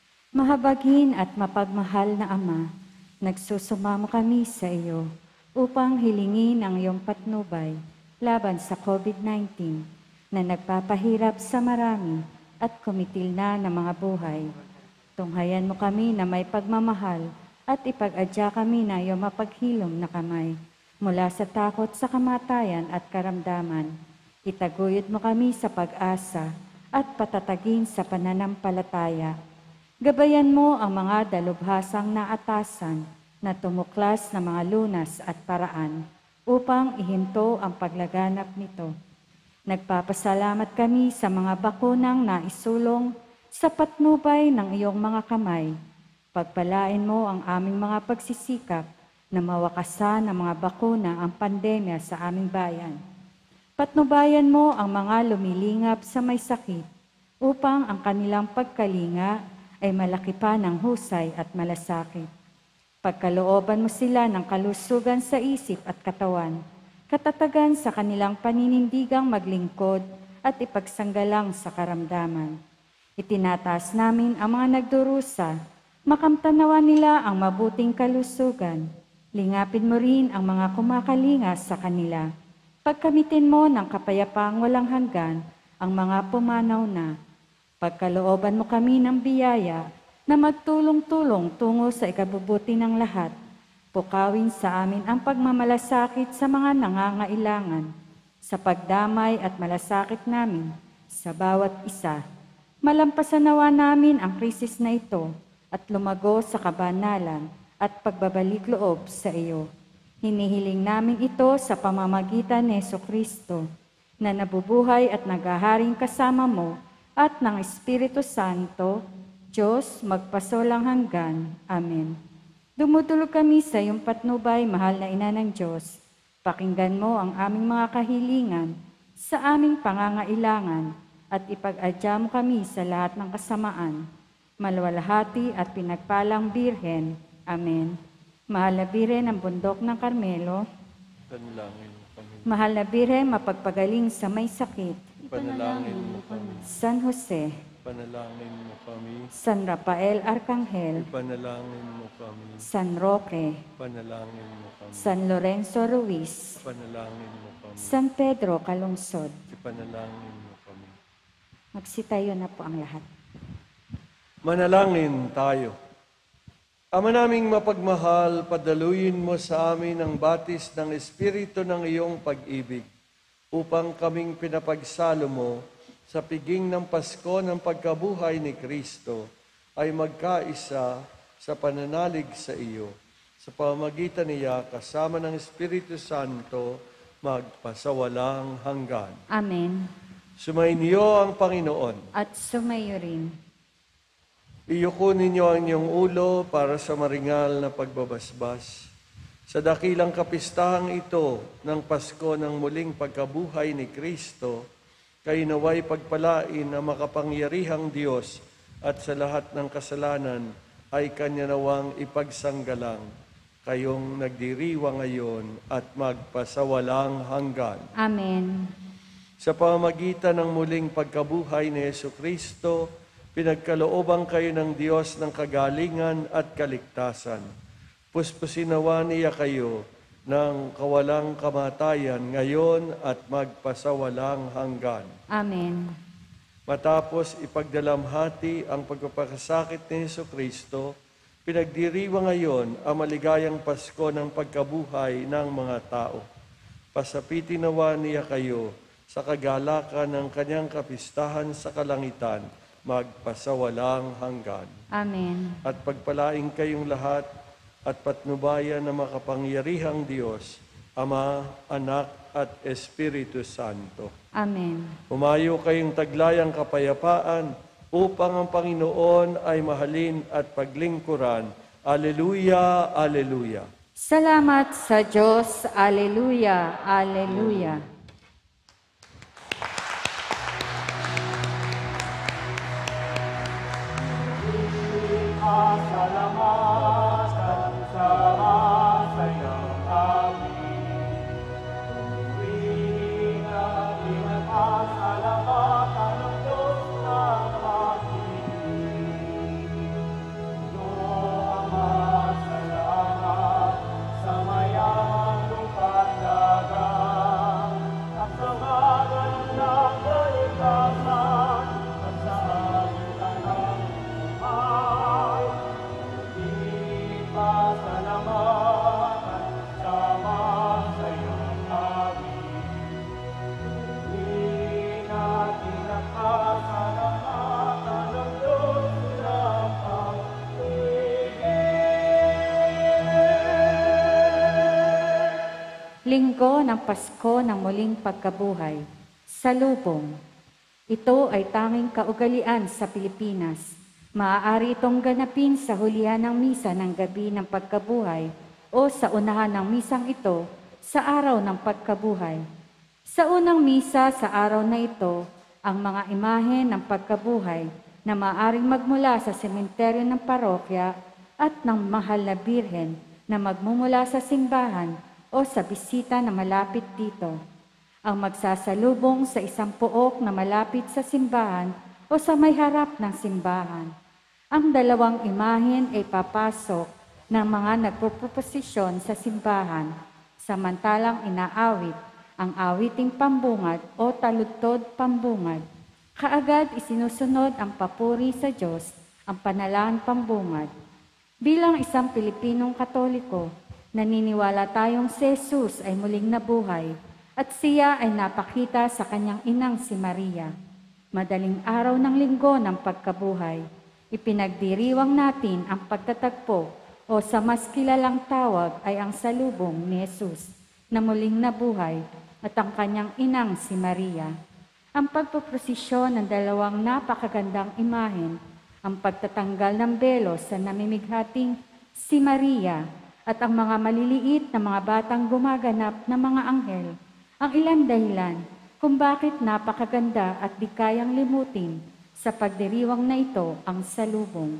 Speaker 1: Mahabagin at mapagmahal na Ama, nagsusumamo kami sa iyo upang hilingin ang iyong patnubay laban sa COVID nineteen na nagpapahirap sa marami at kumitil na ng mga buhay. Tunghayan mo kami na may pagmamahal at ipag-adya kami na iyong mapaghilom na kamay mula sa takot sa kamatayan at karamdaman. Itaguyod mo kami sa pag-asa at patatagin sa pananampalataya. Gabayan mo ang mga dalubhasang naatasan na tumuklas ng mga lunas at paraan upang ihinto ang paglaganap nito. Nagpapasalamat kami sa mga bakunang naisulong sa patnubay ng iyong mga kamay. Pagpalain mo ang aming mga pagsisikap na mawakasan ng mga bakuna ang pandemya sa aming bayan. Patnubayan mo ang mga lumilingap sa may sakit upang ang kanilang pagkalinga ay malaki pa ng husay at malasakit. Pagkalooban mo sila ng kalusugan sa isip at katawan, katatagan sa kanilang paninindigang maglingkod at ipagsanggalang sa karamdaman. Itinataas namin ang mga nagdurusa, makamtanawa nila ang mabuting kalusugan. Lingapin mo rin ang mga kumakalinga sa kanila. Pagkamitin mo ng kapayapaang walang hanggan ang mga pumanaw na. Pagkalooban mo kami ng biyaya na magtulong-tulong tungo sa ikabubuti ng lahat. Pukawin sa amin ang pagmamalasakit sa mga nangangailangan, sa pagdamay at malasakit namin sa bawat isa. Malampasan nawa namin ang krisis na ito at lumago sa kabanalan at pagbabalik loob sa iyo. Hinihiling namin ito sa pamamagitan ni Jesucristo na nabubuhay at naghaharing kasama mo at ng Espiritu Santo, Diyos magpasolang hanggan. Amen. Dumudulog kami sa iyong patnubay, mahal na Ina ng Diyos. Pakinggan mo ang aming mga kahilingan sa aming pangangailangan at ipag-adya mo kami sa lahat ng kasamaan. Malwalhati at pinagpalang Birhen. Amen. Mahal na Birhen ng bundok ng Carmelo,
Speaker 4: Panalangin mo kami.
Speaker 1: mahal na Birhen mapagpagaling sa may sakit,
Speaker 4: Panalangin mo kami.
Speaker 1: San Jose,
Speaker 4: Panalangin mo kami.
Speaker 1: San Rafael Arcangel,
Speaker 4: Panalangin mo kami.
Speaker 1: San Roque,
Speaker 4: Panalangin mo kami.
Speaker 1: San Lorenzo Ruiz,
Speaker 4: Panalangin mo kami.
Speaker 1: San Pedro Calungsod.
Speaker 4: Panalangin mo kami.
Speaker 1: Magsitayo na po ang lahat.
Speaker 4: Manalangin tayo. Ama naming mapagmahal, padaluyin mo sa amin ang batis ng Espiritu ng iyong pag-ibig upang kaming pinapagsalo mo sa piging ng Pasko ng pagkabuhay ni Kristo ay magkaisa sa pananalig sa iyo. Sa pamamagitan niya, kasama ng Espiritu Santo, magpasawalang hanggan.
Speaker 1: Amen.
Speaker 4: Sumainyo ang Panginoon.
Speaker 1: At sumayo rin.
Speaker 4: Iyuko ninyo ang inyong ulo para sa maringal na pagbabasbas. Sa dakilang kapistahang ito ng Pasko ng muling pagkabuhay ni Kristo, kayo naway pagpalain ang makapangyarihang Diyos at sa lahat ng kasalanan ay Kanya nawang ipagsanggalang. Kayong nagdiriwa ngayon at magpasawalang hanggan.
Speaker 1: Amen.
Speaker 4: Sa pamamagitan ng muling pagkabuhay ni Jesucristo, pinagkalooban kayo ng Diyos ng kagalingan at kaligtasan. Puspusin nawa niya kayo ng kawalang kamatayan ngayon at magpasawalang hanggan.
Speaker 1: Amen.
Speaker 4: Matapos ipagdalamhati ang pagpapakasakit ni Jesucristo, pinagdiriwa ngayon ang maligayang Pasko ng pagkabuhay ng mga tao. Pasapitin nawa niya kayo sa kagalakan ng kanyang kapistahan sa kalangitan, magpasawalang hanggan.
Speaker 1: Amen.
Speaker 4: At pagpalaing kayong lahat at patnubayan ng makapangyarihang Diyos, Ama, Anak at Espiritu Santo.
Speaker 1: Amen.
Speaker 4: Umayo kayong taglayang kapayapaan upang ang Panginoon ay mahalin at paglingkuran. Alleluia, Alleluia.
Speaker 1: Salamat sa Diyos. Alleluia, Alleluia.
Speaker 3: Salamat at sama sa iyong amin. Purihin at pinagpasalamat
Speaker 1: Linggo ng Pasko ng muling pagkabuhay, salubong. Ito ay tanging kaugalian sa Pilipinas. Maaari itong ganapin sa hulihan ng misa ng gabi ng pagkabuhay o sa unahan ng misang ito sa araw ng pagkabuhay. Sa unang misa sa araw na ito, ang mga imahe ng pagkabuhay na maaaring magmula sa sementeryo ng parokya at ng mahal na birhen na magmumula sa simbahan o sa bisita na malapit dito. Ang magsasalubong sa isang puok na malapit sa simbahan o sa may harap ng simbahan. Ang dalawang imahen ay papasok ng mga nagpuproposisyon sa simbahan, samantalang inaawit ang awiting pambungad o taludtod pambungad. Kaagad isinusunod ang papuri sa Diyos, ang panalangin pambungad. Bilang isang Pilipinong Katoliko, naniniwala tayong si Jesus ay muling nabuhay at siya ay napakita sa kanyang inang si Maria. Madaling araw ng linggo ng pagkabuhay, ipinagdiriwang natin ang pagtatagpo o sa mas kilalang tawag ay ang salubong ni Jesus na muling nabuhay at ang kanyang inang si Maria. Ang pagpoprosisyon ng dalawang napakagandang imahen, ang pagtatanggal ng belo sa namimighating si Maria at ang mga maliliit na mga batang gumaganap na mga anghel, ang ilang dahilan kung bakit napakaganda at di kayang limutin sa pagdiriwang na ito ang salubong.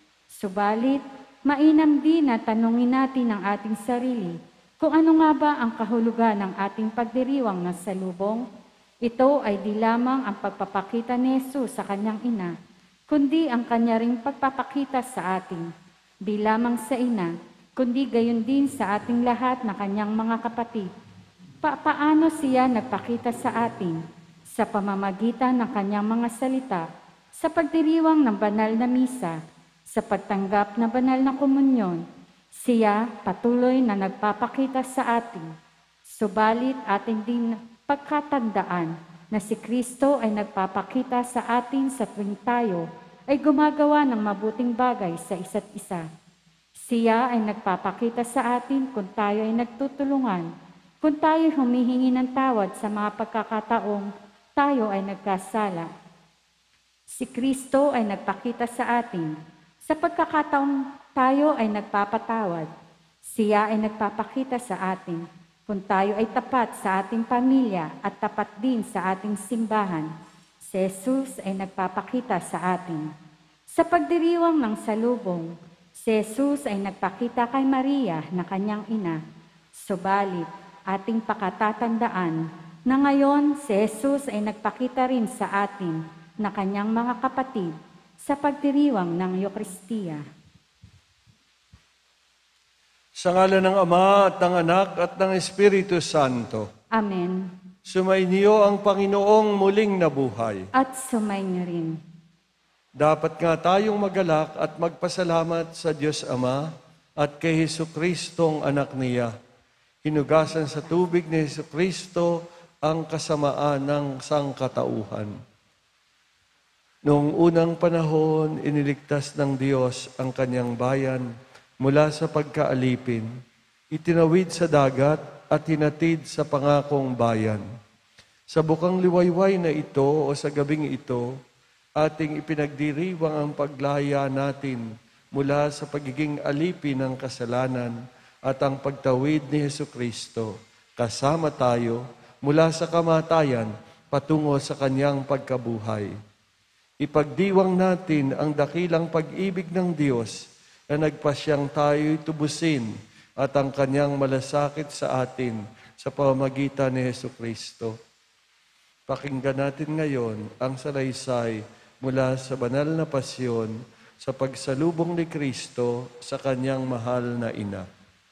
Speaker 1: Subalit, mainam din na tanungin natin ang ating sarili kung ano nga ba ang kahulugan ng ating pagdiriwang ng salubong. Ito ay di lamang ang pagpapakita ni Jesus sa kanyang ina, kundi ang kanya ring pagpapakita sa atin. Di lamang sa ina, kundi gayon din sa ating lahat na kanyang mga kapatid. Pa paano siya nagpakita sa atin sa pamamagitan ng kanyang mga salita, sa pagdiriwang ng banal na misa, sa pagtanggap na banal na komunyon. Siya patuloy na nagpapakita sa atin. Subalit atin din pagkatandaan na si Kristo ay nagpapakita sa atin sa tuwing tayo ay gumagawa ng mabuting bagay sa isa't isa. Siya ay nagpapakita sa atin kung tayo ay nagtutulungan, kung tayo ay humihingi ng tawad sa mga pagkakataong tayo ay nagkasala. Si Kristo ay nagpakita sa atin sa pagkakataong tayo ay nagpapatawad. Siya ay nagpapakita sa atin kung tayo ay tapat sa ating pamilya at tapat din sa ating simbahan. Si Jesus ay nagpapakita sa atin. Sa pagdiriwang ng salubong, si Jesus ay nagpakita kay Maria na kanyang ina. Subalit, ating pakatatandaan na ngayon si Jesus ay nagpakita rin sa atin na kanyang mga kapatid sa pagdiriwang ng Eucharistia.
Speaker 4: Sa ngala ng Ama at ng Anak at ng Espiritu Santo.
Speaker 1: Amen.
Speaker 4: Sumainyo ang Panginoong muling nabuhay.
Speaker 1: At sumainyo rin.
Speaker 4: Dapat nga tayong magalak at magpasalamat sa Diyos Ama at kay Jesucristong anak niya. Hinugasan sa tubig ni Jesucristo ang kasamaan ng sangkatauhan. Noong unang panahon, iniligtas ng Diyos ang kanyang bayan mula sa pagkaalipin, itinawid sa dagat at hinatid sa pangakong bayan. Sa bukang liwayway na ito o sa gabing ito, ating ipinagdiriwang ang paglaya natin mula sa pagiging alipin ng kasalanan at ang pagtawid ni Jesucristo. Kasama tayo mula sa kamatayan patungo sa kanyang pagkabuhay. Ipagdiwang natin ang dakilang pag-ibig ng Diyos na nagpasyang tayo'y tubusin at ang kanyang malasakit sa atin sa pamamagitan ni Jesucristo. Pakinggan natin ngayon ang salaysay mula sa banal na pasyon sa pagsalubong ni Kristo sa kanyang mahal na ina.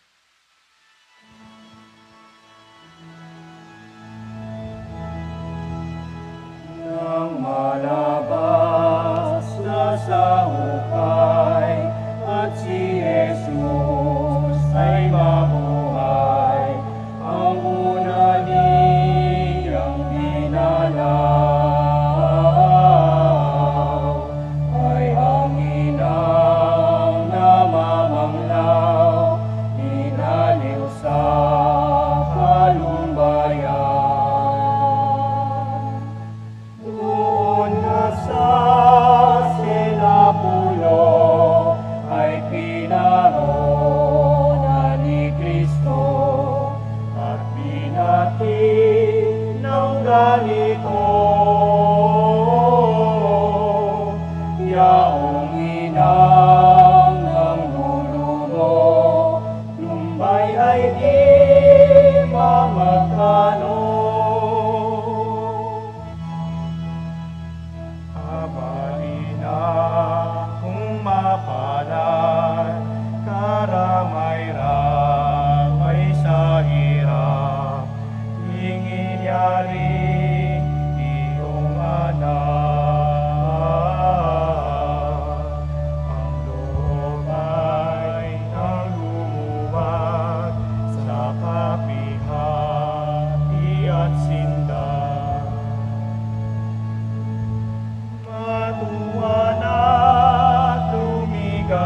Speaker 3: Nang malabas na sa hukay at si Jesus ay mabuhay, ang una niyang dinalaw ay ang inang namamanglaw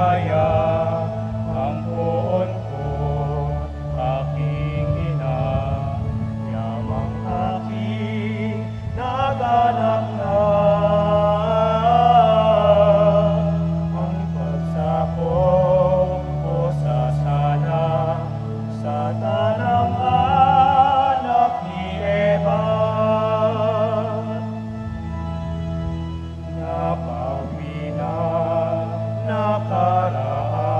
Speaker 3: ligaya ang puon ko, aking ina, yamang aking naganap na. Ang pagsapong ko sa sana, sa tanang anak ni Eva. Napawi na nakaraan,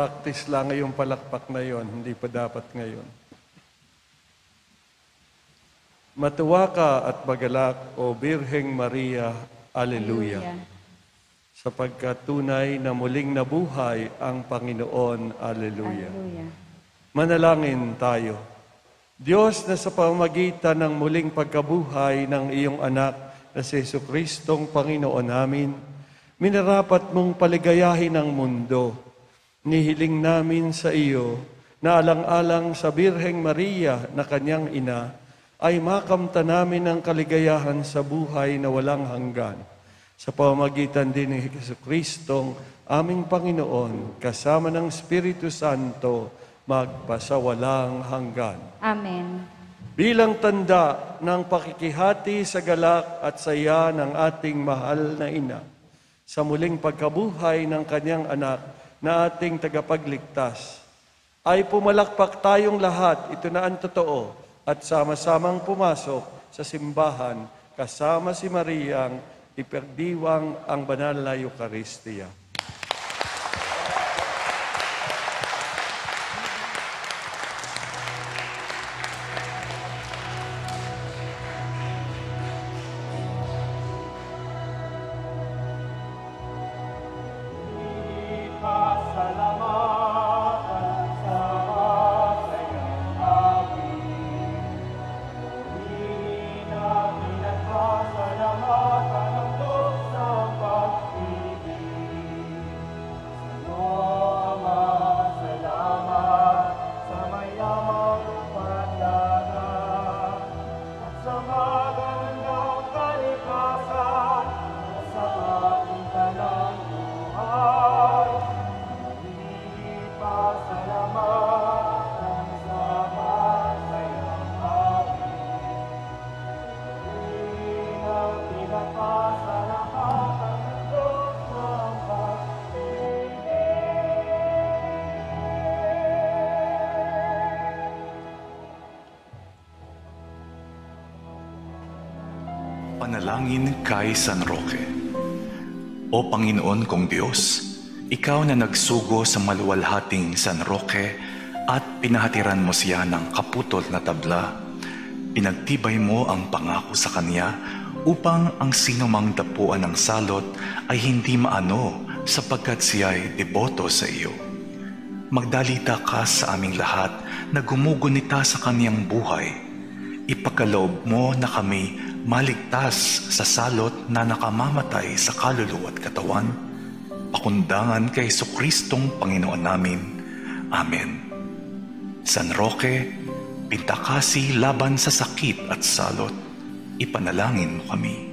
Speaker 4: practice lang yung palakpak na yon, hindi pa dapat ngayon. Matuwa ka at magalak, O Birheng Maria, Alleluia. Sapagkat tunay na muling nabuhay ang Panginoon, Alleluia.
Speaker 1: Alleluia.
Speaker 4: Manalangin tayo. Diyos, na sa pamamagitan ng muling pagkabuhay ng iyong anak na si Jesucristong Panginoon namin, minarapat mong paligayahin ang mundo. Nihiling namin sa iyo na alang-alang sa Birheng Maria na kanyang ina, ay makamta namin ang kaligayahan sa buhay na walang hanggan. Sa pamamagitan din ni Jesucristong aming Panginoon, kasama ng Espiritu Santo, magpasawalang hanggan.
Speaker 1: Amen.
Speaker 4: Bilang tanda ng pakikihati sa galak at saya ng ating mahal na ina, sa muling pagkabuhay ng kanyang anak na ating tagapagligtas, ay pumalakpak tayong lahat, ito na ang totoo, at sama-samang pumasok sa simbahan kasama si Mariang ipagdiwang ang banal na Eucharistia.
Speaker 11: Panalangin kay San Roque. O Panginoon kong Diyos, Ikaw na nagsugo sa maluwalhating San Roque at pinahatiran mo siya ng kaputol na tabla, pinagtibay mo ang pangako sa kanya upang ang sinumang dapuan ng salot ay hindi maano sapagkat siya ay deboto sa iyo. Magdalita ka sa aming lahat na gumugunita sa kaniyang buhay. Ipagkaloob mo na kami maligtas sa salot na nakamamatay sa kaluluwa at katawan, pakundangan kay Jesucristong Panginoon namin. Amen. San Roque, pintakasi laban sa sakit at salot, ipanalangin mo kami.